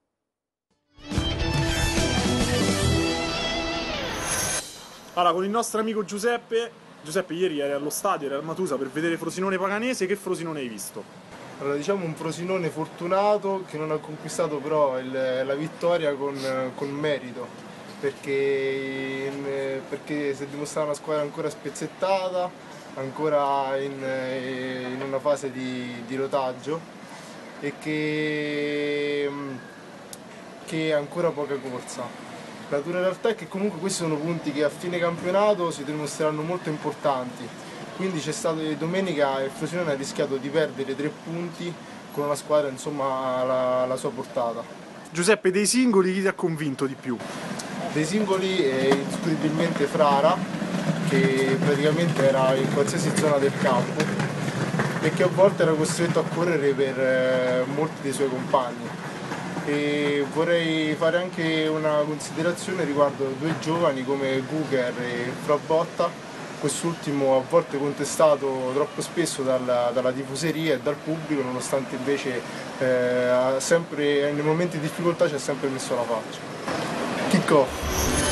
Allora, con il nostro amico Giuseppe. Giuseppe, ieri eri allo stadio, eri al Matusa per vedere Frosinone Paganese. Che Frosinone hai visto? Allora, diciamo un Frosinone fortunato che non ha conquistato però il, la vittoria con, con merito, perché, in, perché si è dimostrata una squadra ancora spezzettata, ancora in, in una fase di, di rotaggio e che, che ha ancora poca corsa. La dura realtà è che comunque questi sono punti che a fine campionato si dimostreranno molto importanti, quindi c'è stato domenica il Frosinone ha rischiato di perdere tre punti con una squadra insomma alla, alla sua portata. Giuseppe, dei singoli chi ti ha convinto di più? Dei singoli è indiscutibilmente Frara, che praticamente era in qualsiasi zona del campo e che a volte era costretto a correre per eh, molti dei suoi compagni. E vorrei fare anche una considerazione riguardo due giovani come Guger e Frabotta, quest'ultimo a volte contestato troppo spesso dalla, dalla tifoseria e dal pubblico, nonostante invece eh, sempre, nei momenti di difficoltà ci ha sempre messo la faccia. Kick off.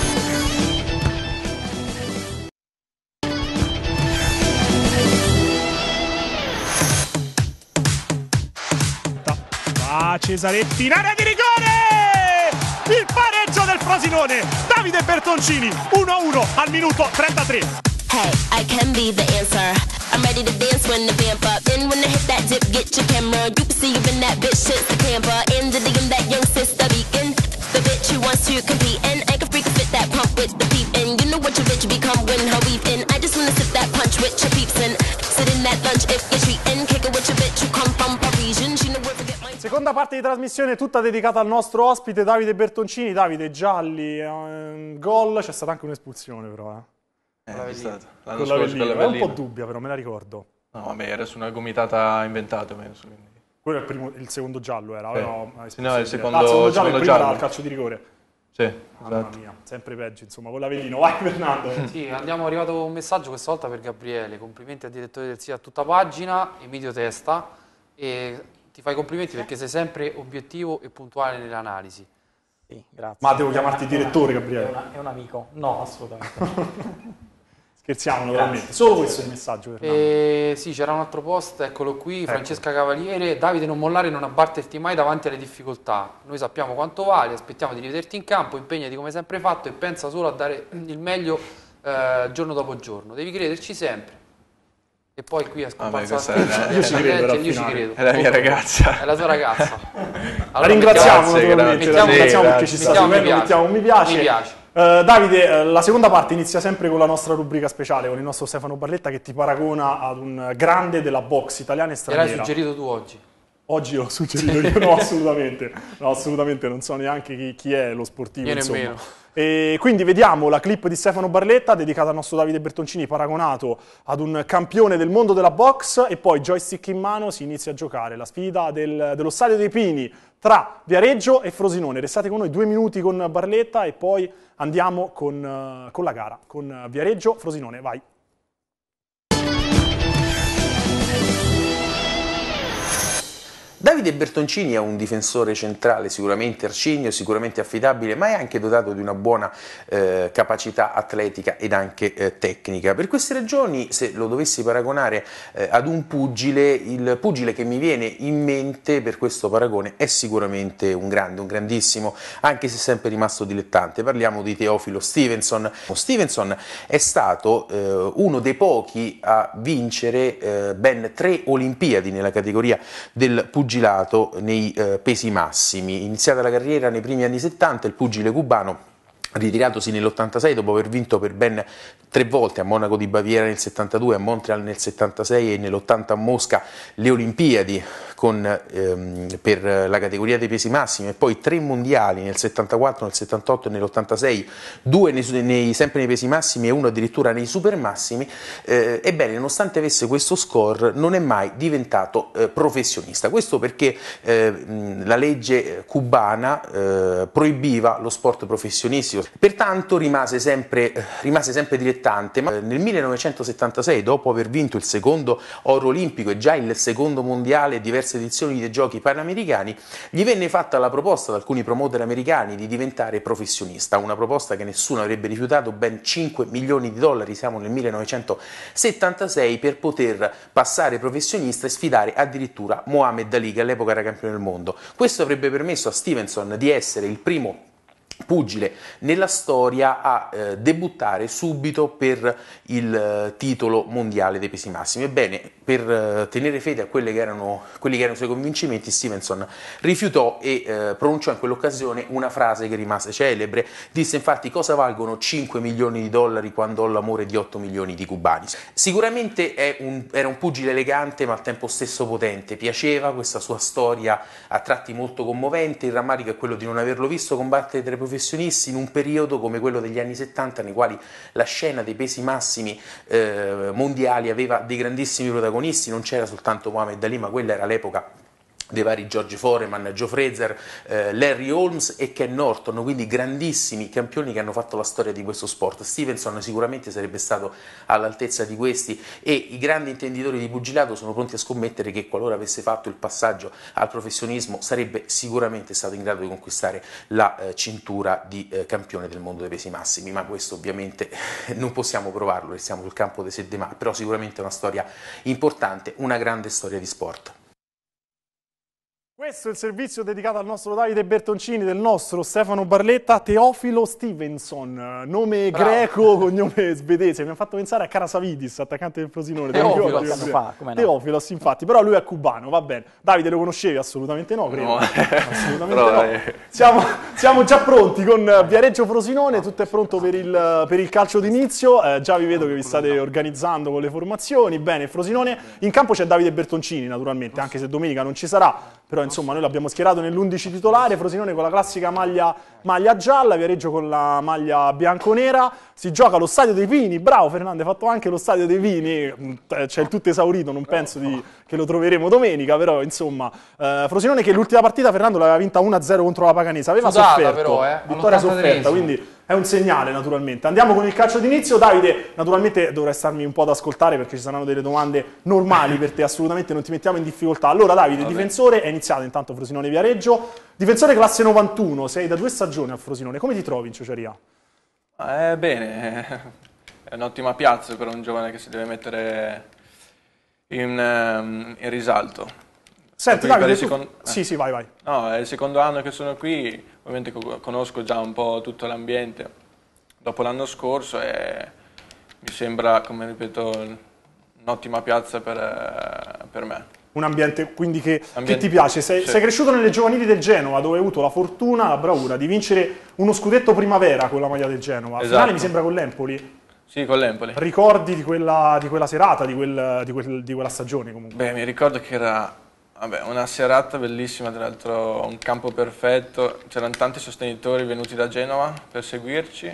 Ah, Cesaretti in area di rigore! Il pareggio del Frosinone! Davide Bertoncini, uno a uno al minuto trentatré. Hey, I can be the answer. I'm ready to dance when the vamp up. Then when I hit that dip, get your camera. You can see even that bitch shit's the camper. In the digging that young sister beacon. The bitch who wants to compete and I can freak fit that pump with the peep. And you know what your bitch become when her weave in. I just wanna sip that punch with your peeps and sit in that lunch if you're treating. Kick it with your bitch who come from Parisian. She know where to get my... Seconda parte di trasmissione tutta dedicata al nostro ospite Davide Bertoncini. Davide, gialli, eh, gol, c'è stata anche un'espulsione però eh. Eh, è stata. L'anno Con scorso con è un po' dubbia però, me la ricordo. No, vabbè, era su una gomitata inventata, penso. Quindi. Quello è il, primo, il secondo giallo era? Eh. No, sì, no, il secondo, ah, il secondo giallo, secondo il primo giallo. era il calcio di rigore. Sì, Mamma esatto. mia, sempre peggio, insomma, con l'Avellino. Vai Fernando. Sì, andiamo arrivato un messaggio questa volta per Gabriele. Complimenti al direttore del sito a tutta pagina, Emilio Testa, e ti fai complimenti perché sei sempre obiettivo e puntuale nelle analisi. Sì, grazie. Ma devo chiamarti direttore, È, Gabriele? una, è un amico? No, assolutamente. Scherziamo naturalmente. Solo questo è il messaggio, Fernando. E sì, c'era un altro post, eccolo qui, Francesca Cavaliere. Davide, non mollare e non abbatterti mai davanti alle difficoltà. Noi sappiamo quanto vali, aspettiamo di rivederti in campo, impegnati come sempre fatto e pensa solo a dare il meglio eh, giorno dopo giorno. Devi crederci sempre. E poi qui è scomparsa questa la è la- scritta, io ci credo, legge, era io ci finale. credo. È la mia ragazza. È la sua ragazza. La Allora, ringraziamo Grazie, naturalmente, grazie. la ringraziamo Sì, perché ci sta mettiamo mi seguendo, piace. mettiamo un mi piace. Mi piace. Eh, Davide, eh, la seconda parte inizia sempre con la nostra rubrica speciale, con il nostro Stefano Barletta che ti paragona ad un grande della box italiana e E l'hai straniera. suggerito tu oggi. Oggi l'ho suggerito io, no assolutamente, no assolutamente, non so neanche chi, chi è lo sportivo, Io insomma. nemmeno. E quindi vediamo la clip di Stefano Barletta dedicata al nostro Davide Bertoncini, paragonato ad un campione del mondo della box, e poi joystick in mano si inizia a giocare la sfida del- dello Stadio dei Pini tra Viareggio e Frosinone. Restate con noi due minuti con Barletta e poi andiamo con, eh, con la gara, con Viareggio-Frosinone, vai. Davide Bertoncini è un difensore centrale, sicuramente arcigno, sicuramente affidabile, ma è anche dotato di una buona eh, capacità atletica ed anche eh, tecnica. Per queste ragioni, se lo dovessi paragonare eh, ad un pugile, il pugile che mi viene in mente per questo paragone è sicuramente un grande, un grandissimo, anche se sempre rimasto dilettante. Parliamo di Teofilo Stevenson. Stevenson è stato eh, uno dei pochi a vincere eh, ben tre Olimpiadi nella categoria del pugilato nei eh, pesi massimi. Iniziata la carriera nei primi anni settanta, il pugile cubano, ritiratosi nell'ottantasei dopo aver vinto per ben tre volte a Monaco di Baviera nel settantadue, a Montreal nel settantasei e nell'ottanta a Mosca le Olimpiadi con, ehm, per la categoria dei pesi massimi, e poi tre mondiali nel settantaquattro, nel settantotto e nell'ottantasei, due nei, nei, sempre nei pesi massimi e uno addirittura nei super massimi. Eh, ebbene, nonostante avesse questo score, non è mai diventato eh, professionista. Questo perché eh, la legge cubana eh, proibiva lo sport professionistico, pertanto rimase sempre, rimase sempre dilettante. Ma nel millenovecentosettantasei, dopo aver vinto il secondo oro olimpico e già il secondo mondiale e diverse edizioni dei giochi panamericani, gli venne fatta la proposta da alcuni promoter americani di diventare professionista, una proposta che nessuno avrebbe rifiutato, ben cinque milioni di dollari, siamo nel millenovecentosettantasei, per poter passare professionista e sfidare addirittura Muhammad Ali, che all'epoca era campione del mondo. Questo avrebbe permesso a Stevenson di essere il primo pugile nella storia a eh, debuttare subito per il eh, titolo mondiale dei pesi massimi. Ebbene, per eh, tenere fede a quelli che erano, quelli che erano i suoi convincimenti, Stevenson rifiutò e eh, pronunciò in quell'occasione una frase che rimase celebre. Disse infatti: cosa valgono cinque milioni di dollari quando ho l'amore di otto milioni di cubani? Sicuramente è un, era un pugile elegante ma al tempo stesso potente, piaceva questa sua storia a tratti molto commovente. Il rammarico è quello di non averlo visto combattere tra i professionisti in un periodo come quello degli anni settanta, nei quali la scena dei pesi massimi eh, mondiali aveva dei grandissimi protagonisti. Non c'era soltanto Muhammad Ali, ma quella era l'epoca dei vari George Foreman, Joe Frazier, eh, Larry Holmes e Ken Norton, quindi grandissimi campioni che hanno fatto la storia di questo sport. Stevenson sicuramente sarebbe stato all'altezza di questi, e i grandi intenditori di pugilato sono pronti a scommettere che qualora avesse fatto il passaggio al professionismo sarebbe sicuramente stato in grado di conquistare la eh, cintura di eh, campione del mondo dei pesi massimi, ma questo ovviamente non possiamo provarlo, restiamo sul campo dei Sedemà, però sicuramente è una storia importante, una grande storia di sport. Questo è il servizio dedicato al nostro Davide Bertoncini, del nostro Stefano Barletta. Teofilo Stevenson, nome Bravo. greco, cognome svedese. Mi ha fatto pensare a Karasavidis, attaccante del Frosinone. Teofilo, Teofilo, fa, come no? Teofilos, infatti, però lui è cubano, va bene. Davide, lo conoscevi? Assolutamente no, credo. No. Assolutamente Però, no. eh. Siamo, siamo già pronti con Viareggio Frosinone, tutto è pronto per il, per il calcio d'inizio. Eh, già vi vedo che vi state organizzando con le formazioni. Bene, Frosinone, in campo c'è Davide Bertoncini naturalmente, anche se domenica non ci sarà. però insomma noi l'abbiamo schierato nell'undici titolare, Frosinone con la classica maglia, maglia gialla, Viareggio con la maglia bianconera, si gioca allo Stadio dei Pini, bravo Fernando, hai fatto anche lo Stadio dei Pini, c'è il tutto esaurito, non penso di, che lo troveremo domenica, però insomma eh, Frosinone che l'ultima partita Fernando l'aveva vinta uno a zero contro la Paganese, aveva Sudata, sofferto, però, eh, vittoria sofferta, quindi è un segnale naturalmente. Andiamo con il calcio d'inizio, Davide, naturalmente dovrai starmi un po' ad ascoltare perché ci saranno delle domande normali per te, assolutamente non ti mettiamo in difficoltà. Allora Davide, Vabbè. Difensore, è iniziato intanto Frosinone Viareggio, difensore classe novantuno, sei da due stagioni al Frosinone, come ti trovi in Ciociaria? Eh, bene, è un'ottima piazza per un giovane che si deve mettere in, um, in risalto. Senti Quindi Davide, per il tu... second- sì sì vai vai. No, è il secondo anno che sono qui, ovviamente co- conosco già un po' tutto l'ambiente dopo l'anno scorso e mi sembra, come ripeto, un'ottima piazza per, eh, per me. Un ambiente quindi che, Ambiente- che ti piace, sei, sì. sei cresciuto nelle giovanili del Genova dove hai avuto la fortuna, la bravura di vincere uno scudetto primavera con la maglia del Genova, Esatto. finale mi sembra con l'Empoli. Sì, con l'Empoli. Ricordi di quella, di quella serata, di, quel, di, quel, di quella stagione comunque? Beh, mi ricordo che era vabbè, una serata bellissima, tra l'altro un campo perfetto, c'erano tanti sostenitori venuti da Genova per seguirci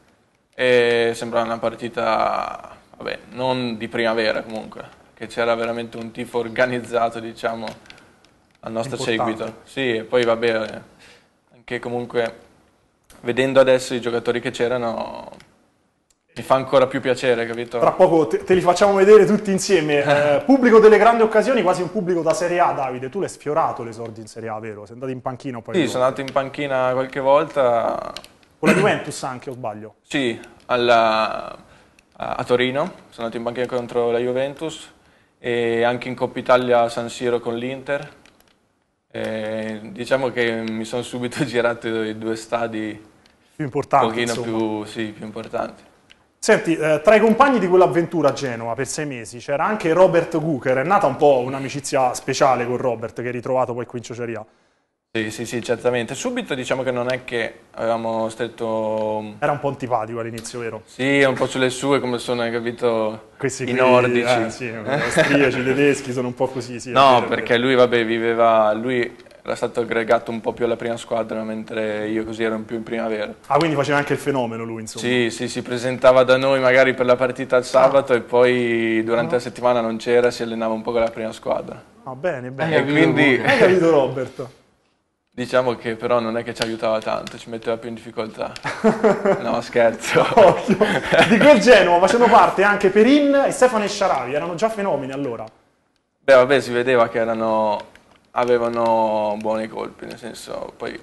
e sembrava una partita, vabbè, non di primavera comunque, che c'era veramente un tifo organizzato, diciamo, al nostro Importante. seguito. Sì, e poi vabbè, anche comunque vedendo adesso i giocatori che c'erano mi fa ancora più piacere, capito? Tra poco te, te li facciamo vedere tutti insieme. Eh, pubblico delle grandi occasioni, quasi un pubblico da Serie A, Davide. Tu l'hai sfiorato l'esordio in Serie A, vero? Sei andato in panchina poi? Sì, sono andato in panchina qualche volta. Con la Juventus anche, o sbaglio? Sì, alla, a, a Torino, sono andato in panchina contro la Juventus e anche in Coppa Italia a San Siro con l'Inter. E diciamo che mi sono subito girato i due stadi Più importanti, un pochino insomma. più, sì, più importanti. Senti, eh, tra i compagni di quell'avventura a Genova per sei mesi c'era anche Robert Gucher, è nata un po' un'amicizia speciale con Robert che hai ritrovato poi qui in Ciociaria. Sì, sì, sì, certamente. Subito diciamo che non è che avevamo stretto... Era un po' antipatico all'inizio, vero? Sì, un po' sulle sue, come sono, hai capito, Questi i qui, nordici. Eh, sì, gli austriaci, i tedeschi sono un po' così, sì. è No, vero, è perché vero. lui, vabbè, viveva... Lui era stato aggregato un po' più alla prima squadra, mentre io così ero più in primavera. Ah, quindi faceva anche il fenomeno lui, insomma. Sì, sì, si presentava da noi magari per la partita il sabato e poi durante la settimana non c'era, si allenava un po' con la prima squadra. Ah, bene, bene. E quindi Hai capito Robert? diciamo che però non è che ci aiutava tanto, ci metteva più in difficoltà. No, scherzo. Occhio. Di quel Genova facevano parte anche Perin e Stefano Esciaravi, erano già fenomeni allora. Beh, vabbè, si vedeva che erano, avevano buoni colpi, nel senso, poi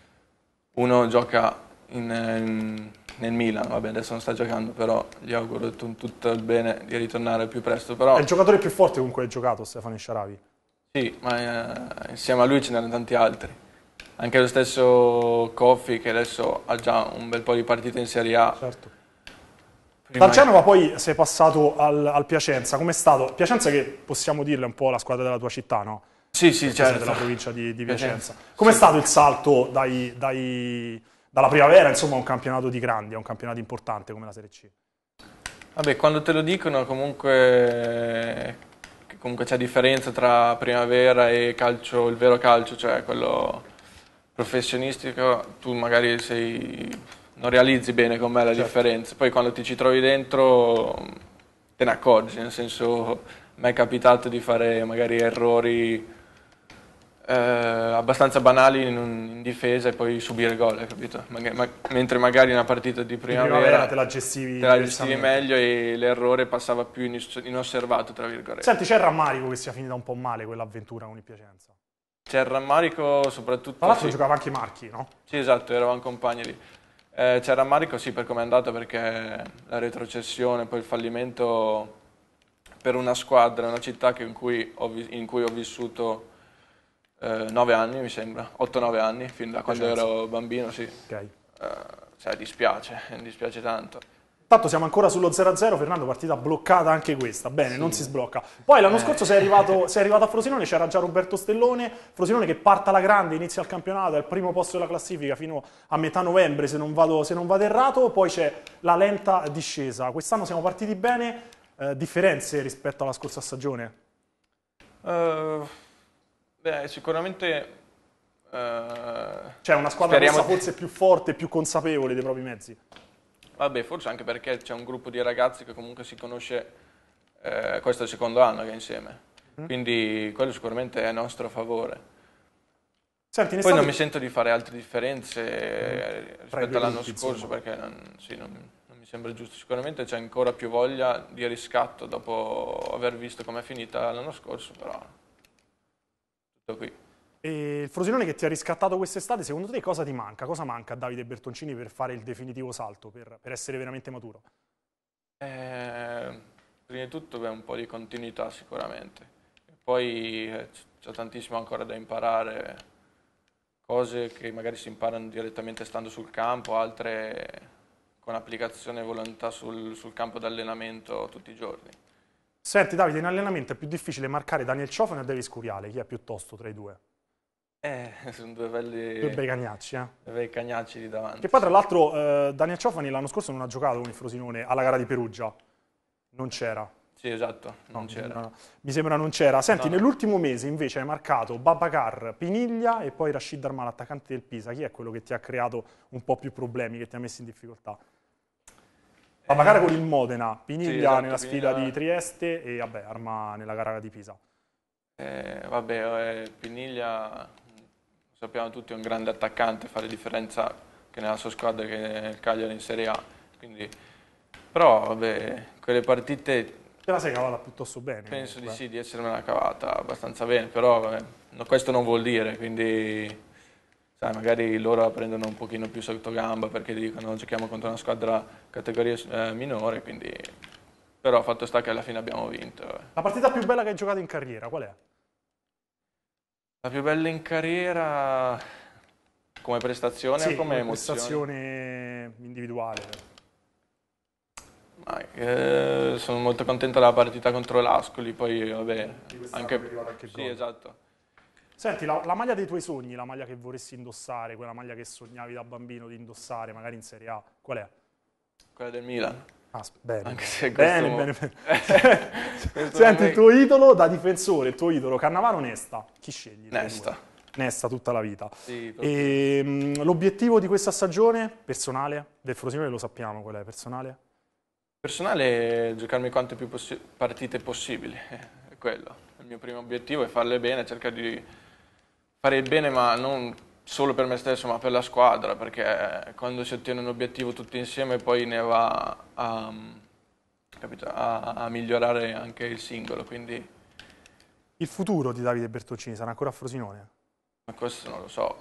uno gioca in, in- nel Milan, vabbè, adesso non sta giocando, però gli auguro tu- tutto il bene di ritornare al più presto, però È il giocatore più forte con cui hai giocato, Stefano Esciaravi. sì, ma eh, insieme a lui ce n'erano tanti altri. Anche lo stesso Coffi, che adesso ha già un bel po' di partite in Serie A. Certo. Prima- Dal Genova poi sei passato al, al Piacenza, com'è stato? Piacenza che possiamo dirle è un po' la squadra della tua città, no? Sì, sì, Perché sei certo. della provincia di, di Piacenza. Piacenza. Com'è Sì. stato il salto dai, dai- dalla primavera, insomma, a un campionato di grandi, a un campionato importante come la Serie C? Vabbè, quando te lo dicono comunque, che comunque c'è differenza tra primavera e calcio, il vero calcio, cioè quello professionistico, tu magari sei, non realizzi bene com'è la Certo. differenza, poi quando ti ci trovi dentro te ne accorgi, nel senso mi è capitato di fare magari errori eh, abbastanza banali in, un- in difesa e poi subire gol, hai capito? Maga- ma- mentre magari una partita di Di primavera, primavera te la gestivi te la gestivi diversamente. meglio e l'errore passava più inos- inosservato, tra virgolette. Senti, c'è il rammarico che sia finita un po' male quell'avventura con il Piacenza. C'è il rammarico soprattutto... Tra l'altro sì. giocava anche Marchi, no? Sì, esatto, eravamo compagni lì. Eh, c'è il rammarico sì per come è andata, perché la retrocessione, poi il fallimento per una squadra, una città che in, cui ho, vi- in cui ho vissuto eh, nove anni, mi sembra, otto nove anni, fin da quando Piacenza. ero bambino, sì. Ok. Eh, cioè, dispiace, dispiace tanto. Intanto siamo ancora sullo zero a zero, Fernando, partita bloccata anche questa, bene, non si sblocca. Poi l'anno scorso sei arrivato, sei arrivato a Frosinone, c'era già Roberto Stellone, Frosinone che parte alla grande, inizia il campionato, è al primo posto della classifica fino a metà novembre se non vado, se non vado errato, poi c'è la lenta discesa. Quest'anno siamo partiti bene, eh, differenze rispetto alla scorsa stagione? Eh, Beh, sicuramente... Eh, cioè una squadra speriamo... forse più forte, più consapevole dei propri mezzi. Vabbè, forse anche perché c'è un gruppo di ragazzi che comunque si conosce, eh, questo è il secondo anno che è insieme, mm. quindi quello sicuramente è a nostro favore. Senti, Poi non mi sento di fare altre differenze mm. rispetto all'anno scorso, insomma. Perché non, sì, non, non mi sembra giusto. Sicuramente c'è ancora più voglia di riscatto dopo aver visto com'è finita l'anno scorso, però tutto qui. E il Frosinone che ti ha riscattato quest'estate, secondo te cosa ti manca? Cosa manca a Davide Bertoncini per fare il definitivo salto, per, per essere veramente maturo? Eh, prima di tutto beh, un po' di continuità sicuramente. E poi eh, c'è tantissimo ancora da imparare, cose che magari si imparano direttamente stando sul campo, altre con applicazione e volontà sul, sul campo d'allenamento tutti i giorni. Senti Davide, in allenamento è più difficile marcare Daniel Ciofani o Davis Curiale? Chi è più tosto tra i due? Eh, sono due belli... Due bei cagnacci, eh? Due bei cagnacci di davanti. Che poi tra l'altro eh, Daniel Ciofani l'anno scorso non ha giocato con il Frosinone alla gara di Perugia. Non c'era. Sì, esatto, non no, c'era. No, mi sembra non c'era. Senti, no, nell'ultimo mese invece hai marcato Babacar, Piniglia e poi Rashid Armal, attaccante del Pisa. Chi è quello che ti ha creato un po' più problemi, che ti ha messo in difficoltà? Babacar eh, con il Modena, Piniglia sì, esatto, nella sfida Piniglia... di Trieste e vabbè, Arma nella gara di Pisa. Eh, vabbè, eh, Piniglia, sappiamo tutti, è un grande attaccante, fa la differenza che nella sua squadra che nel Cagliari in Serie A. Quindi... Però, vabbè, quelle partite... Te la sei cavata piuttosto bene. Penso comunque. di sì, di essermela cavata abbastanza bene, però vabbè, no, questo non vuol dire, quindi sai, magari loro la prendono un pochino più sotto gamba perché dicono giochiamo contro una squadra categoria eh, minore, quindi... Però fatto sta che alla fine abbiamo vinto. La partita più bella che hai giocato in carriera, qual è? La più bella in carriera come prestazione sì, o come, come emozione? prestazione individuale. Ma, eh, sono molto contento della partita contro l'Ascoli, poi vabbè, anche, anche sì, esatto. Senti, la, la maglia dei tuoi sogni, la maglia che vorresti indossare, quella maglia che sognavi da bambino di indossare, magari in Serie A, qual è? Quella del Milan. Ah, bene, anche se bene, questo... bene, bene. Senti, il tuo idolo da difensore, il tuo idolo, Cannavaro o Nesta? Chi scegli? Nesta. Nesta tutta la vita. Sì, e mh, l'obiettivo di questa stagione, personale, del Frosinone lo sappiamo qual è, personale? Personale è giocarmi quante più possi partite possibili, è quello. Il mio primo obiettivo è farle bene, cercare di fare il bene ma non solo per me stesso ma per la squadra, perché quando si ottiene un obiettivo tutti insieme poi ne va a, capito, a, a migliorare anche il singolo. Quindi... Il futuro di Davide Bertoncini sarà ancora a Frosinone? Ma questo non lo so,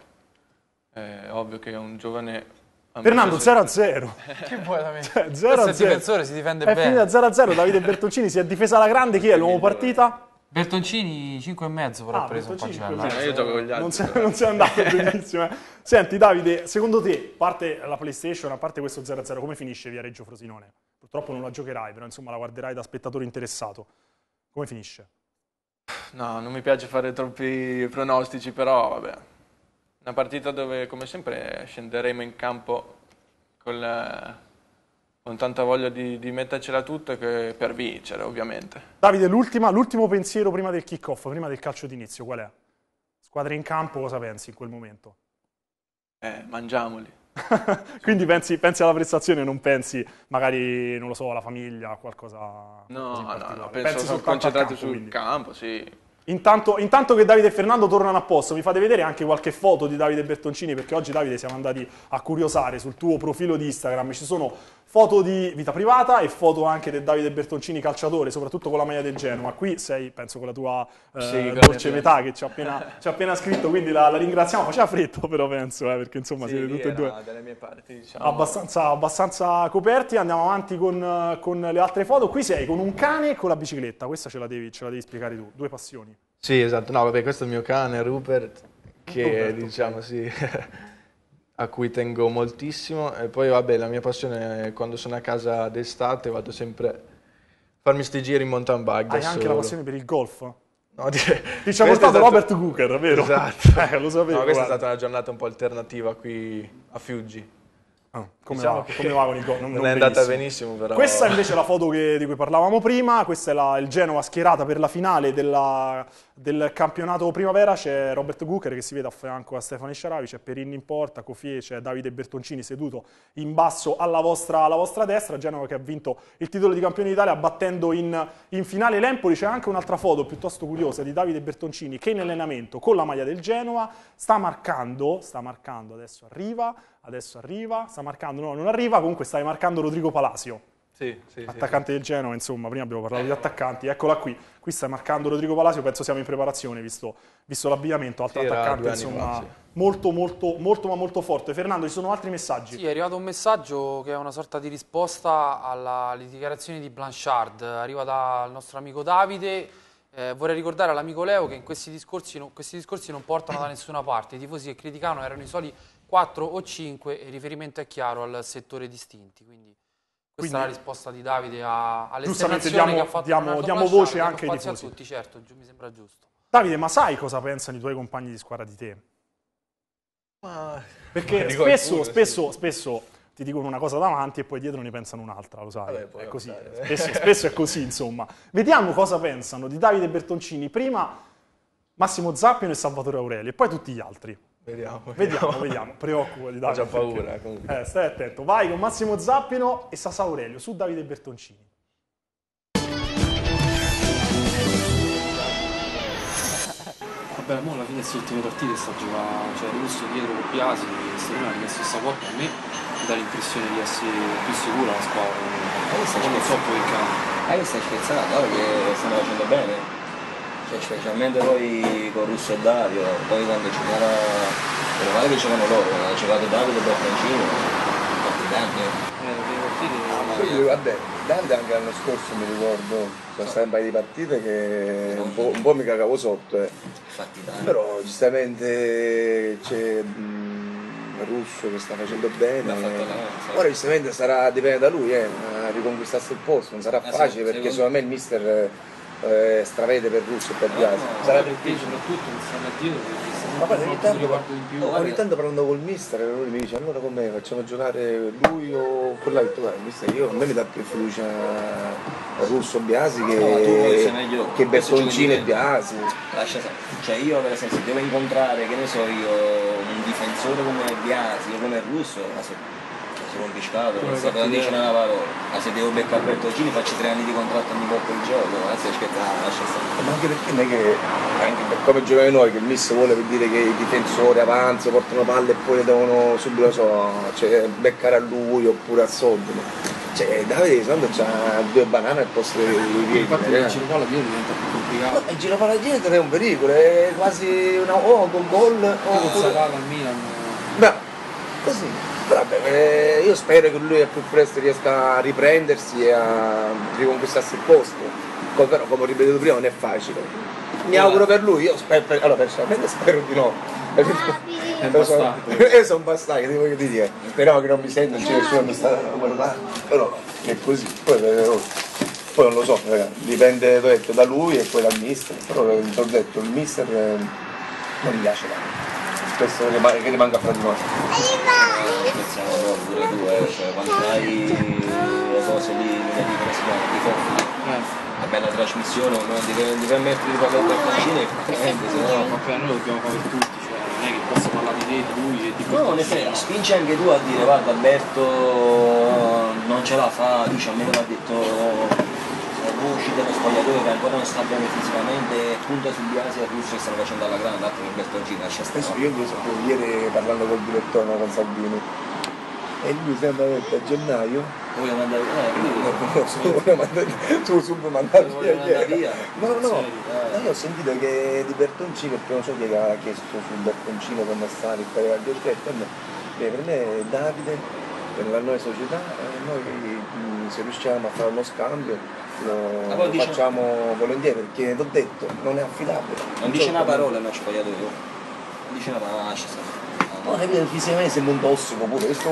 è ovvio che è un giovane... Fernando zero a zero. Che vuoi da me? Cioè, zero a zero. Il difensore si difende è bene. È finita zero a zero, Davide Bertoncini si è difesa alla grande. Chi è l'uomo partita? Bertoncini cinque e mezzo, però ha ah, preso un pagella. Eh. Io gioco con gli altri. Non sei, non sei andato benissimo. Eh. Senti Davide, secondo te, a parte la PlayStation, a parte questo zero a zero, come finisce Viareggio Frosinone? Purtroppo non la giocherai, però insomma la guarderai da spettatore interessato. Come finisce? No, non mi piace fare troppi pronostici, però vabbè. Una partita dove, come sempre, scenderemo in campo con, la, con tanta voglia di, di mettercela tutta che per vincere, ovviamente. Davide, l'ultimo pensiero prima del kick-off, prima del calcio d'inizio, qual è? Squadre in campo, cosa pensi in quel momento? Eh, mangiamoli. Quindi pensi, pensi alla prestazione, non pensi magari, non lo so, alla famiglia, qualcosa... No, qualcosa no, no, penso sono concentrati sul quindi. campo, sì. Intanto, intanto che Davide e Fernando tornano a posto, mi fate vedere anche qualche foto di Davide Bertoncini, perché oggi Davide siamo andati a curiosare sul tuo profilo di Instagram, ci sono foto di vita privata e foto anche del Davide Bertoncini calciatore, soprattutto con la maglia del Genoa. Qui sei, penso, con la tua eh, sì, dolce metà che ci ha appena, ci ha appena scritto, quindi la, la ringraziamo. Faceva freddo però, penso, eh, perché insomma sì, siete tutte e due dalle mie parti, diciamo. abbastanza, abbastanza coperti. Andiamo avanti con, con le altre foto. Qui sei con un cane e con la bicicletta, questa ce la devi, ce la devi spiegare tu, due passioni. Sì, esatto. No, vabbè, questo è il mio cane, Rupert, che Rupert, diciamo, okay. sì, a cui tengo moltissimo. E poi, vabbè, la mia passione è quando sono a casa d'estate vado sempre a farmi sti giri in mountain bike da Hai anche solo. la passione per il golf? No, di... Ti ci ha portato stato... Robert Cooker, vero? Esatto. Eh, lo sapevo. No, questa guarda. è stata una giornata un po' alternativa qui a Fiuggi. Ah, come, diciamo va, che come va con i gol? Non, non non è andata benissimo. benissimo, però... Questa invece è la foto che- di cui parlavamo prima, questa è la- il Genova schierata per la finale della- del campionato primavera, c'è Robert Gucker che si vede a fianco a Stefano Esciaravi, c'è Perin in porta, Cofier, c'è Davide Bertoncini seduto in basso alla vostra, alla vostra destra, Genova che ha vinto il titolo di campione d'Italia battendo in, in finale l'Empoli. C'è anche un'altra foto piuttosto curiosa di Davide Bertoncini che in allenamento con la maglia del Genova sta marcando, sta marcando, adesso arriva, adesso arriva, sta marcando, no non arriva, comunque stai marcando Rodrigo Palacio. Sì, sì, Attaccante del Genova, insomma, prima abbiamo parlato di attaccanti, eccola qui, qui sta marcando Rodrigo Palacio, penso siamo in preparazione visto, visto l'abbigliamento, altro Sì, era attaccante due anni insomma fa, sì. molto molto molto ma molto forte. Fernando, ci sono altri messaggi? Sì, è arrivato un messaggio che è una sorta di risposta alla, alle dichiarazioni di Blanchard, arriva dal nostro amico Davide. Eh, vorrei ricordare all'amico Leo che in questi discorsi, no, questi discorsi non portano da nessuna parte, i tifosi che criticano erano i soli quattro o cinque e il riferimento è chiaro al settore distinti, quindi questa Quindi, è la risposta di Davide a, giustamente all'esternazione diamo, che ha fatto diamo, Leonardo diamo Blanchard, voce diamo anche ai spazio tifosi. a tutti, certo, mi sembra giusto. Davide, ma sai cosa pensano i tuoi compagni di squadra di te? Ma... Perché ma spesso, qualcuno, spesso, sì. spesso ti dicono una cosa davanti e poi dietro ne pensano un'altra, lo sai, Vabbè, poi è così, vabbè. spesso, spesso è così, insomma. Vediamo cosa pensano di Davide Bertoncini, prima Massimo Zappino e Salvatore Aureli, e poi tutti gli altri. Vediamo, Vediamo, vediamo, preoccupa di Ho Davide. già paura, perché- comunque. Eh, stai attento, vai con Massimo Zappino e Sasa Aurelio su Davide Bertoncini. Vabbè, mo alla fine queste ultime partite sta giocando, cioè Russo dietro con Piasi, Stefano ha rimesso sta porta, a me dà l'impressione di essere più sicura la squadra. Poi non so poi il campo. Ah, io stai scherzando, guarda che stanno facendo bene. Cioè, specialmente poi con Russo e Dario, poi quando giocava, meno male che giocano loro, quando ha giocato Davide e Bertoncini, partitanti. Eh, le partite... Quindi, vabbè, Davide anche l'anno scorso mi ricordo, sono state un paio di partite che un po', un po' mi cagavo sotto, eh. Però giustamente c'è mh, Russo che sta facendo bene, ora giustamente sarà, dipende da lui, eh, a riconquistarsi il posto, non sarà Ah, facile sì, perché secondo- secondo me il mister eh, stravede per Russo e per Biasi, sarà difficile. soprattutto non stanno dietro perché Ma guarda, ogni tanto, riguardo di più. ogni tanto parlando col mister lui mi dice allora com'è, facciamo giocare lui o quella che guarda, mister, io a me mi dà più fiducia Russo Biasi che, No, ma tu vuoi essere meglio- che Bertoncini e questo gioco di Biasi. Lascia stare. Cioè io per esempio se devo incontrare, che ne so io, un difensore come Biasi o come Russo, ma se sono rompiscato, non so cosa dice una parola. Ma se devo beccare Bertoncini faccio tre anni di contratto ogni volta il gioco, ma se scherzare, lascia stare. Ma anche perché non è che, anche per come giocare noi, che il mister vuole per dire che i difensori avanzano, portano palle e poi le devono subito so, cioè, beccare a lui oppure a Soldino. Cioè Davide Santo c'ha due banane al posto dei piedi. Infatti il giro palla dietro diventa più complicato. Ma il giro palla dietro è un pericolo, è quasi una o con gol Con oppure... Zavala al Milan. No, così. Però vabbè, eh, io spero che lui al più presto riesca a riprendersi e a riconquistarsi il posto. Co- Però come ho ripetuto prima non è facile. Mi auguro per lui, io spero, per- allora personalmente spero di no. È Io sono, bastardo. io sono bastardo, che devo che ti dire. Speriamo che non mi senta, non c'è nessuno che mi sta guardando. Però è così. Poi, eh, poi non lo so, ragazzi, dipende t'ho detto, da lui e poi dal mister. Però ti ho detto, il mister eh, non mi piace tanto. Questo che rimane- che rimanga fra di noi. Pensiamo proprio pure tu, eh, cioè quando hai le cose lì, lunedì come si chiama, di forza. Una bella trasmissione, non ti non ti permetti di parlare per Bertoncini e niente, se no. Vabbè, noi dobbiamo fare per tutti, cioè non è che posso parlare di te, di lui e di No, nel senso, spingi anche tu a dire guarda Alberto non ce la fa, dice a me l'ha detto voci dello spogliatoio che ancora non sta bene fisicamente, punta su Biasi e Russo che stanno facendo alla grande, altro che Bertoncini, lascia stare. Adesso io lo sapevo ieri parlando col direttore no, con Salvini e lui sembra detto a gennaio voglio mandare via, eh, no, no, tu voglio mandare tu subito mandare via, voglio mandare via. no no no, Eh. no io ho sentito che di Bertoncini perché non so chi aveva chiesto su Bertoncini come sta il parere di oggetto per me Davide per la nostra società eh, noi mh, se riusciamo a fare uno scambio lo, Ma poi lo dice- facciamo volentieri perché t'ho detto non è affidabile Non dice una parola il spogliatoio, non dice una parola, lascia stare. no, capito, fisicamente sembra un tossico pure, questo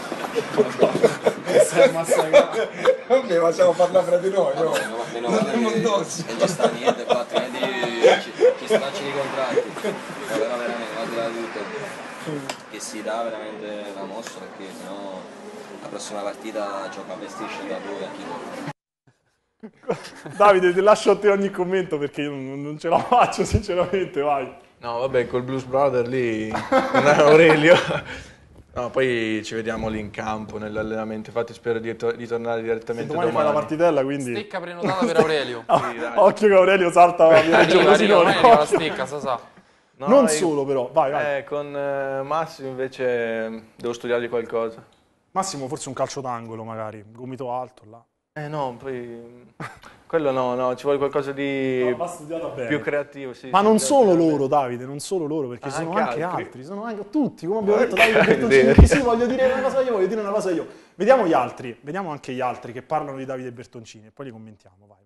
Stai massacrato. Vabbè, ma stiamo parlando fra di noi, no? Vabbè, ma meno male che non ci sta niente, infatti, altrimenti ci, ci stracci i contratti. Ma però veramente, guarda tutto. che si dà veramente una mossa, perché sennò la prossima partita gioca PlayStation da lui a Kiko. Davide, ti lascio a te ogni commento perché io non, non ce la faccio sinceramente, vai. No, vabbè, col Blues Brother lì, non è Aurelio. No, poi ci vediamo lì in campo, nell'allenamento, infatti spero di, to di tornare direttamente domani. Domani fai la partitella, quindi... Stecca prenotata per Aurelio. Oh, sì, occhio che Aurelio salta a Viareggio Frosinone. Arriva la stecca, sa sa. No, non solo però, vai, vai. Eh, con eh, Massimo invece devo studiargli qualcosa. Massimo forse un calcio d'angolo magari, gomito alto là. Eh no, poi... Quello no, no, ci vuole qualcosa di no, va studiata bene. Più creativo. Sì, ma sì, non solo bene. loro, Davide, non solo loro, perché ah, sono anche, anche altri. altri, sono anche tutti, come abbiamo detto, Davide Bertoncini, sì, voglio dire una cosa io, voglio dire una cosa io. Vediamo gli altri, vediamo anche gli altri che parlano di Davide Bertoncini e poi li commentiamo, vai,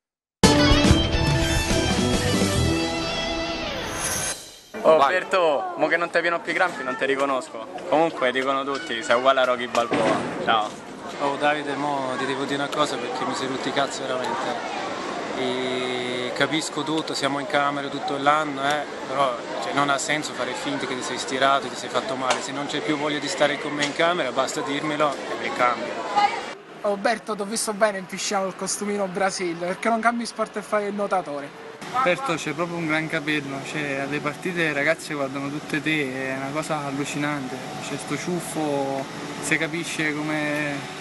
vai. Oh Berto, mo che non ti pieno più i crampi non ti riconosco. Comunque dicono tutti, sei uguale a Rocky Balboa. Ciao. Oh Davide, mo ti devo dire una cosa perché mi sei rotti i cazzo veramente. E capisco tutto, siamo in camera tutto l'anno, eh, però cioè, non ha senso fare finta che ti sei stirato, ti sei fatto male. Se non c'è più voglia di stare con me in camera, basta dirmelo e mi cambio. Oh Berto, ti ho visto bene in piscina col costumino Brasile, perché non cambi sport e fai il nuotatore? Berto, c'è proprio un gran capello, cioè alle partite le ragazze guardano tutte te, è una cosa allucinante, c'è sto ciuffo, si capisce come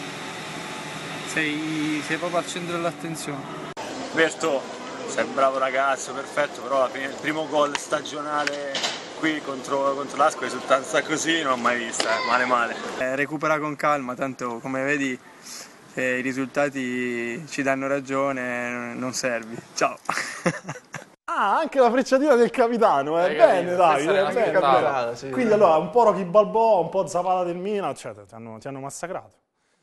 sei, sei proprio al centro dell'attenzione. Berto, sei un bravo ragazzo, perfetto, però alla fine il primo gol stagionale qui contro, contro l'Ascoli risultanza così non l'ho mai vista, eh, male male. Eh, recupera con calma, tanto come vedi eh, i risultati ci danno ragione, non servi. Ciao! Ah, anche la frecciatina del capitano, eh. Bene, dai, bene, bene. Sì, quindi allora un po' Rocky Balboa, un po' Zapata del Milan, cioè ti hanno, ti hanno massacrato.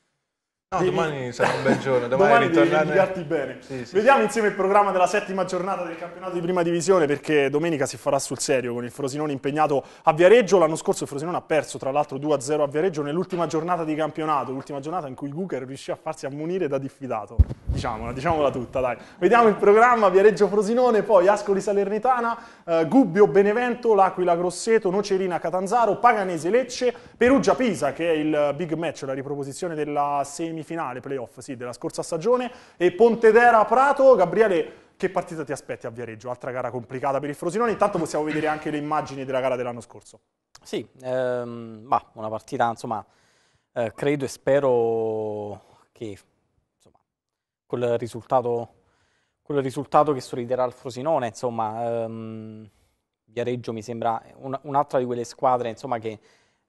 No, devi... domani sarà un bel giorno, domani, domani devi ritornare... ripigliarti bene. Sì, sì, Vediamo sì. insieme il programma della settima giornata del campionato di prima divisione, perché domenica si farà sul serio con il Frosinone impegnato a Viareggio. L'anno scorso il Frosinone ha perso tra l'altro due a zero a Viareggio nell'ultima giornata di campionato, l'ultima giornata in cui Gucher riuscì a farsi ammonire da diffidato. Diciamola, diciamola tutta, dai. Vediamo il programma: Viareggio Frosinone, poi Ascoli Salernitana, eh, Gubbio Benevento, L'Aquila Grosseto, Nocerina Catanzaro, Paganese Lecce, Perugia Pisa, che è il big match, la riproposizione della semifinale playoff sì, della scorsa stagione, e Pontedera Prato. Gabriele, che partita ti aspetti a Viareggio? Altra gara complicata per il Frosinone. Intanto possiamo vedere anche le immagini della gara dell'anno scorso. Sì, ehm, bah, una partita, insomma, eh, credo e spero che insomma, quel risultato, quel risultato che sorriderà al Frosinone, insomma, ehm, Viareggio mi sembra un, un'altra di quelle squadre, insomma, che,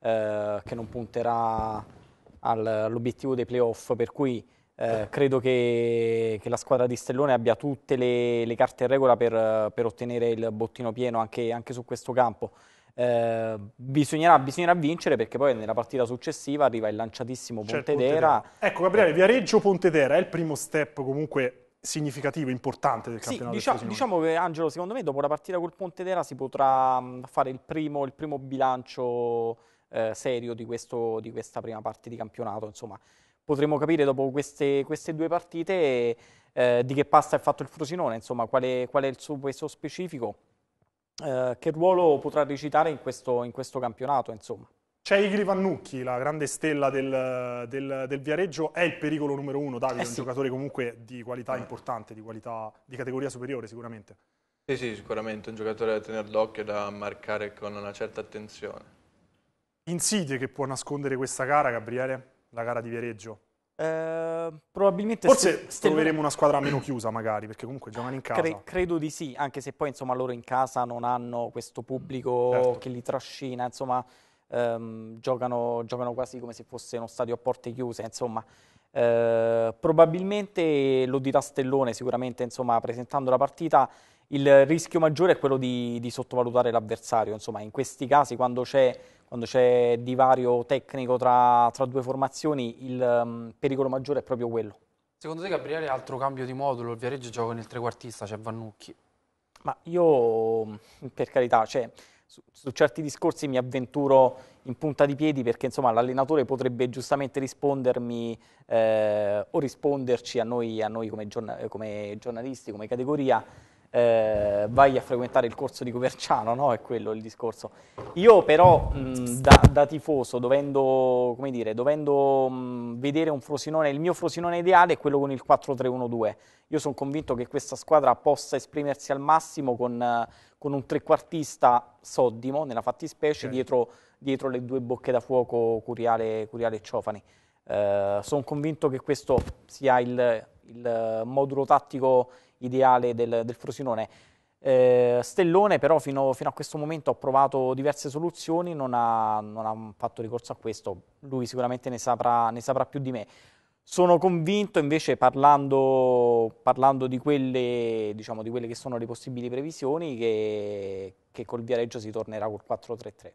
eh, che non punterà all'obiettivo dei playoff, per cui eh, credo che, che la squadra di Stellone abbia tutte le, le carte in regola per, per ottenere il bottino pieno anche, anche su questo campo. Eh, bisognerà, bisognerà vincere, perché poi nella partita successiva arriva il lanciatissimo Pontedera. Pontedera. Ecco Gabriele, Viareggio Pontedera è il primo step comunque significativo, importante del campionato. Sì, diciamo, diciamo che Angelo, secondo me dopo la partita col Pontedera si potrà fare il primo, il primo bilancio Eh, serio di, questo, di questa prima parte di campionato. Insomma, potremo capire dopo queste, queste due partite eh, di che pasta è fatto il Frosinone, insomma, qual è, qual è il suo peso specifico, eh, che ruolo potrà recitare in questo, in questo campionato, insomma. C'è Igli Vannucchi, la grande stella del, del, del Viareggio, è il pericolo numero uno. Davide, Eh è un sì. giocatore comunque di qualità importante, di qualità di categoria superiore sicuramente. Sì, sì, sicuramente un giocatore da tenere d'occhio e da marcare con una certa attenzione. Insidie che può nascondere questa gara, Gabriele? La gara di Viareggio? Eh, probabilmente Forse Stellone... troveremo una squadra meno chiusa magari, perché comunque giocano in casa. Cre credo di sì, anche se poi insomma loro in casa non hanno questo pubblico certo. che li trascina, insomma ehm, giocano, giocano quasi come se fosse uno stadio a porte chiuse, insomma. Eh, probabilmente lo dirà Stellone sicuramente, insomma, presentando la partita. Il rischio maggiore è quello di, di sottovalutare l'avversario, insomma, in questi casi quando c'è quando c'è divario tecnico tra, tra due formazioni, il um, pericolo maggiore è proprio quello. Secondo te, Gabriele, altro cambio di modulo? Il Viareggio gioca nel trequartista, c'è Vannucchi. Ma io, per carità, cioè, su, su certi discorsi mi avventuro in punta di piedi, perché insomma l'allenatore potrebbe giustamente rispondermi eh, o risponderci a noi, a noi come, giorna come giornalisti, come categoria, eh, vai a frequentare il corso di Coverciano, no? È quello il discorso. Io però mh, da, da tifoso, dovendo, come dire, dovendo mh, vedere un Frosinone, il mio Frosinone ideale è quello con il quattro tre uno due. Io sono convinto che questa squadra possa esprimersi al massimo con, uh, con un trequartista Soddimo, nella fattispecie, okay. dietro, dietro le due bocche da fuoco Curiale, Curiale e Ciofani. Uh, sono convinto che questo sia il, il modulo tattico ideale del, del Frosinone. Eh, Stellone però fino, fino a questo momento ha provato diverse soluzioni, non ha, non ha fatto ricorso a questo, lui sicuramente ne saprà, ne saprà più di me. Sono convinto invece, parlando, parlando di, quelle, diciamo, di quelle che sono le possibili previsioni, che, che col Viareggio si tornerà col quattro tre tre.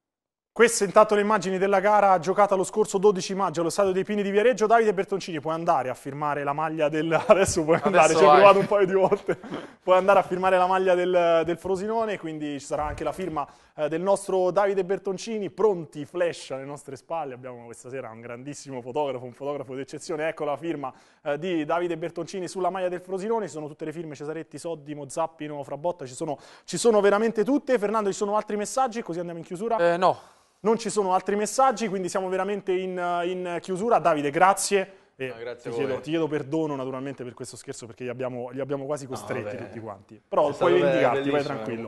Queste intanto le immagini della gara giocata lo scorso dodici maggio allo Stadio dei Pini di Viareggio. Davide Bertoncini, puoi andare a firmare la maglia del... Adesso puoi andare, Adesso ci hai vai. provato un paio di volte. Puoi andare a firmare la maglia del, del Frosinone, quindi ci sarà anche la firma eh, del nostro Davide Bertoncini. Pronti, flash alle nostre spalle. Abbiamo questa sera un grandissimo fotografo, un fotografo d'eccezione. Ecco la firma eh, di Davide Bertoncini sulla maglia del Frosinone. Ci sono tutte le firme: Cesaretti, Soddimo, Zappino, Frabotta. Ci sono, ci sono veramente tutte. Fernando, ci sono altri messaggi? Così andiamo in chiusura? Eh, no. Non ci sono altri messaggi, quindi siamo veramente in, in chiusura. Davide, grazie. E no, grazie ti, a voi. chiedo, ti chiedo perdono naturalmente per questo scherzo, perché li abbiamo, li abbiamo quasi costretti no, tutti quanti. Però è puoi vendicarti, vai bellissimo, tranquillo.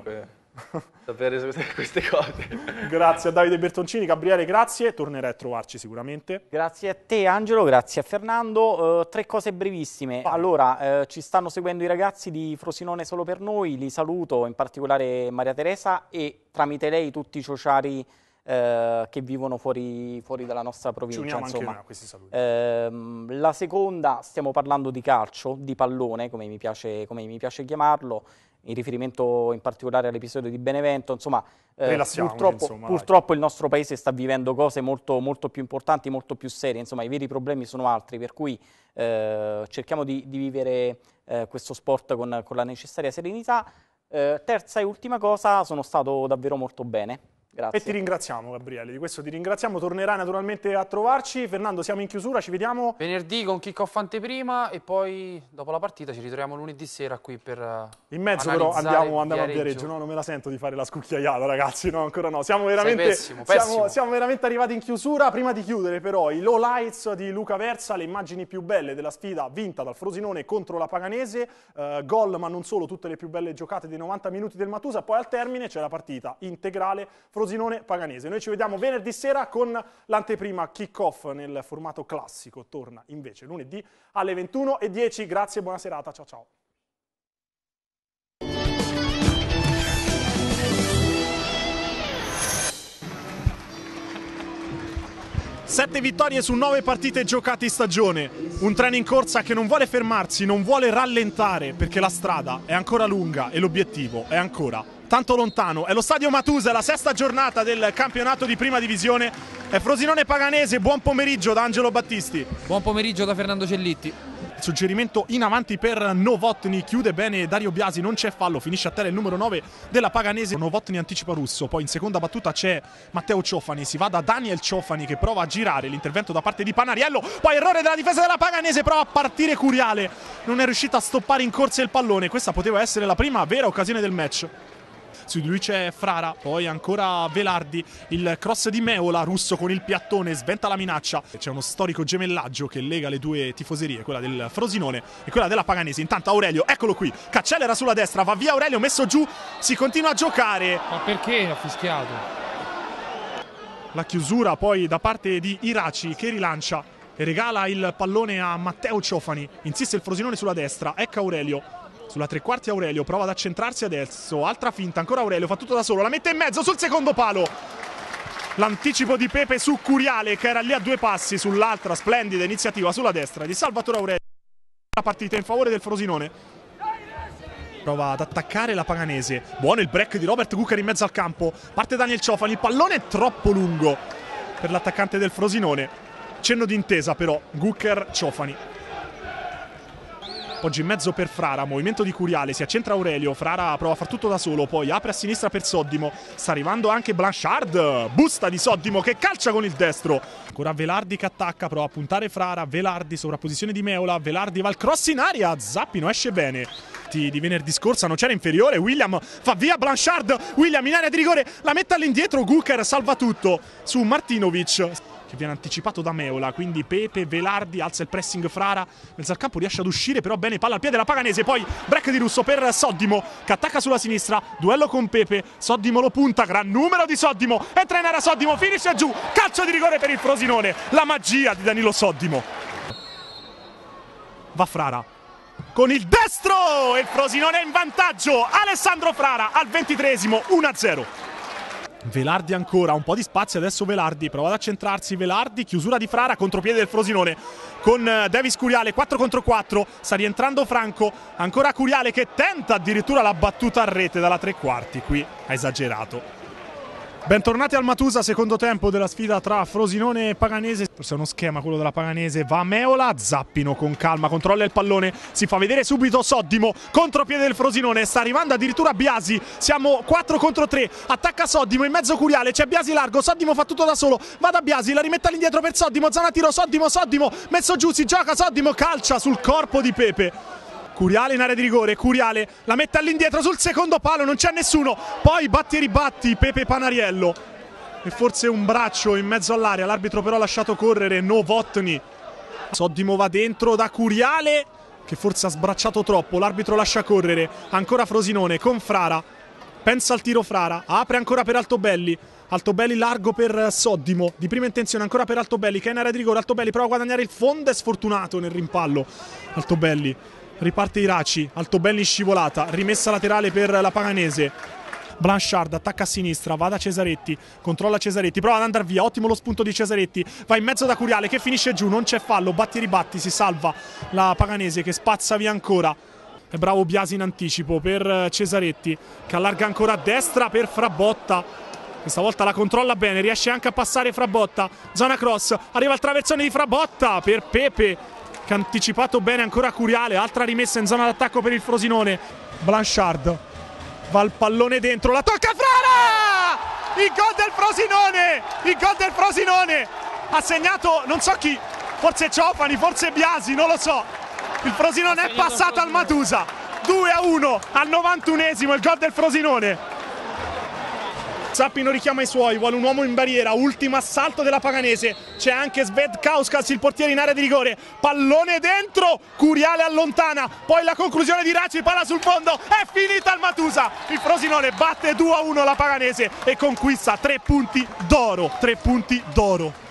Sapere queste, queste cose. Grazie a Davide Bertoncini. Gabriele, grazie. Tornerai a trovarci sicuramente. Grazie a te Angelo, grazie a Fernando. Uh, tre cose brevissime. Allora, uh, ci stanno seguendo i ragazzi di Frosinone Solo per Noi, li saluto, in particolare Maria Teresa e tramite lei tutti i ciociari Eh, che vivono fuori, fuori dalla nostra provincia. Ci uniamo insomma. anche noi a questi saluti. Eh, la seconda, stiamo parlando di calcio, di pallone, come mi piace, come mi piace chiamarlo, in riferimento in particolare all'episodio di Benevento. Insomma, eh, purtroppo, insomma, purtroppo il nostro paese sta vivendo cose molto, molto più importanti, molto più serie. Insomma, i veri problemi sono altri, per cui eh, cerchiamo di, di vivere eh, questo sport con, con la necessaria serenità. Eh, terza e ultima cosa, sono stato davvero molto bene. Grazie. E ti ringraziamo Gabriele, di questo ti ringraziamo, tornerai naturalmente a trovarci. Fernando, siamo in chiusura, ci vediamo venerdì con kick-off anteprima e poi dopo la partita ci ritroviamo lunedì sera qui per in mezzo però andiamo, andiamo a Viareggio. No, non me la sento di fare la scucchiaiata ragazzi, no ancora no, siamo veramente, pessimo, pessimo. Siamo, siamo veramente arrivati in chiusura. Prima di chiudere però i low lights di Luca Versa, le immagini più belle della sfida vinta dal Frosinone contro la Paganese, uh, gol ma non solo, tutte le più belle giocate dei novanta minuti del Matusa, poi al termine c'è la partita integrale Frosinone Paganese. Noi ci vediamo venerdì sera con l'anteprima kick-off nel formato classico, torna invece lunedì alle ventuno e dieci. Grazie e buona serata, ciao ciao. Sette vittorie su nove partite giocate in stagione, un treno in corsa che non vuole fermarsi, non vuole rallentare, perché la strada è ancora lunga e l'obiettivo è ancora tanto lontano. È lo Stadio Matusa, la sesta giornata del campionato di prima divisione. È Frosinone Paganese, buon pomeriggio da Angelo Battisti. Buon pomeriggio da Fernando Cellitti. Suggerimento in avanti per Novotny, chiude bene Dario Biasi, non c'è fallo, finisce a terra il numero nove della Paganese. Novotny anticipa Russo, poi in seconda battuta c'è Matteo Ciofani, si va da Daniel Ciofani che prova a girare, l'intervento da parte di Panariello, poi errore della difesa della Paganese, prova a partire Curiale, non è riuscita a stoppare in corsa il pallone. Questa poteva essere la prima vera occasione del match. Su di lui c'è Frara, poi ancora Velardi, il cross di Meola, Russo con il piattone sventa la minaccia. C'è uno storico gemellaggio che lega le due tifoserie, quella del Frosinone e quella della Paganese. Intanto Aurelio, eccolo qui, Caccellera sulla destra, va via Aurelio, messo giù, si continua a giocare. Ma perché ha fischiato? La chiusura poi da parte di Iraci che rilancia e regala il pallone a Matteo Ciofani. Insiste il Frosinone sulla destra, ecco Aurelio. Sulla tre quarti Aurelio, prova ad accentrarsi adesso, altra finta, ancora Aurelio, fa tutto da solo, la mette in mezzo sul secondo palo. L'anticipo di Pepe su Curiale che era lì a due passi, sull'altra splendida iniziativa sulla destra di Salvatore Aurelio. La partita in favore del Frosinone. Prova ad attaccare la Paganese, buono il break di Robert Gucker in mezzo al campo, parte Daniel Ciofani, il pallone è troppo lungo per l'attaccante del Frosinone. Cenno di intesa però, Gucker Ciofani. Poggi in mezzo per Frara, movimento di Curiale, si accentra Aurelio, Frara prova a far tutto da solo, poi apre a sinistra per Soddimo, sta arrivando anche Blanchard, busta di Soddimo che calcia con il destro, ancora Velardi che attacca, prova a puntare Frara, Velardi, sovrapposizione di Meola, Velardi va al cross in aria, Zappino esce bene. Di venerdì scorsa non c'era inferiore, William fa via Blanchard, William in area di rigore, la mette all'indietro, Guker salva tutto su Martinovic che viene anticipato da Meola, quindi Pepe, Velardi, alza il pressing Frara, mezzo al campo riesce ad uscire però bene, palla al piede della Paganese, poi break di Russo per Soddimo che attacca sulla sinistra, duello con Pepe, Soddimo lo punta, gran numero di Soddimo, entra in area Soddimo, finisce giù, calcio di rigore per il Frosinone, la magia di Danilo Soddimo. Va Frara con il destro e il Frosinone è in vantaggio, Alessandro Frara al ventitreesimo, uno a zero. Velardi ancora, un po' di spazio adesso Velardi, prova ad accentrarsi Velardi, chiusura di Frara, contropiede del Frosinone con Davis Curiale, quattro contro quattro, sta rientrando Franco, ancora Curiale che tenta addirittura la battuta a rete dalla tre quarti, qui ha esagerato. Bentornati al Matusa, secondo tempo della sfida tra Frosinone e Paganese. Forse è uno schema quello della Paganese. Va Meola, Zappino con calma, controlla il pallone, si fa vedere subito Soddimo, contropiede del Frosinone, sta arrivando addirittura Biasi, siamo quattro contro tre, attacca Soddimo, in mezzo Curiale, c'è Biasi largo, Soddimo fa tutto da solo, va da Biasi, la rimette all'indietro per Soddimo, zona tiro, Soddimo, Soddimo, messo giù, si gioca, Soddimo calcia sul corpo di Pepe. Curiale in area di rigore, Curiale la mette all'indietro sul secondo palo, non c'è nessuno, poi batti e ribatti Pepe Panariello e forse un braccio in mezzo all'area, l'arbitro però ha lasciato correre Novotny. Soddimo va dentro da Curiale che forse ha sbracciato troppo, l'arbitro lascia correre, ancora Frosinone con Frara, pensa al tiro Frara, apre ancora per Altobelli, Altobelli largo per Soddimo, di prima intenzione ancora per Altobelli che è in area di rigore, Altobelli prova a guadagnare il fondo, è sfortunato nel rimpallo, Altobelli. Riparte Iraci, Altobelli in scivolata, rimessa laterale per la Paganese. Blanchard attacca a sinistra, va da Cesaretti, controlla Cesaretti, prova ad andare via, ottimo lo spunto di Cesaretti, va in mezzo da Curiale che finisce giù, non c'è fallo, batti e ribatti, si salva la Paganese che spazza via ancora. È bravo Biasi in anticipo per Cesaretti che allarga ancora a destra per Frabotta. Questa volta la controlla bene, riesce anche a passare Frabotta, zona cross, arriva il traversone di Frabotta per Pepe che ha anticipato bene ancora Curiale, altra rimessa in zona d'attacco per il Frosinone. Blanchard va il pallone dentro, la tocca Frara! Il gol del Frosinone! Il gol del Frosinone! Ha segnato non so chi, forse Ciofani, forse Biasi, non lo so. Il Frosinone è passato al Matusa, due a uno al novantunesimo, il gol del Frosinone. Zappino richiama i suoi, vuole un uomo in barriera, ultimo assalto della Paganese, c'è anche Sved Kauskas, il portiere in area di rigore, pallone dentro, Curiale allontana, poi la conclusione di Raci, palla sul fondo, è finita il Matusa, il Frosinone batte due a uno la Paganese e conquista tre punti d'oro, tre punti d'oro.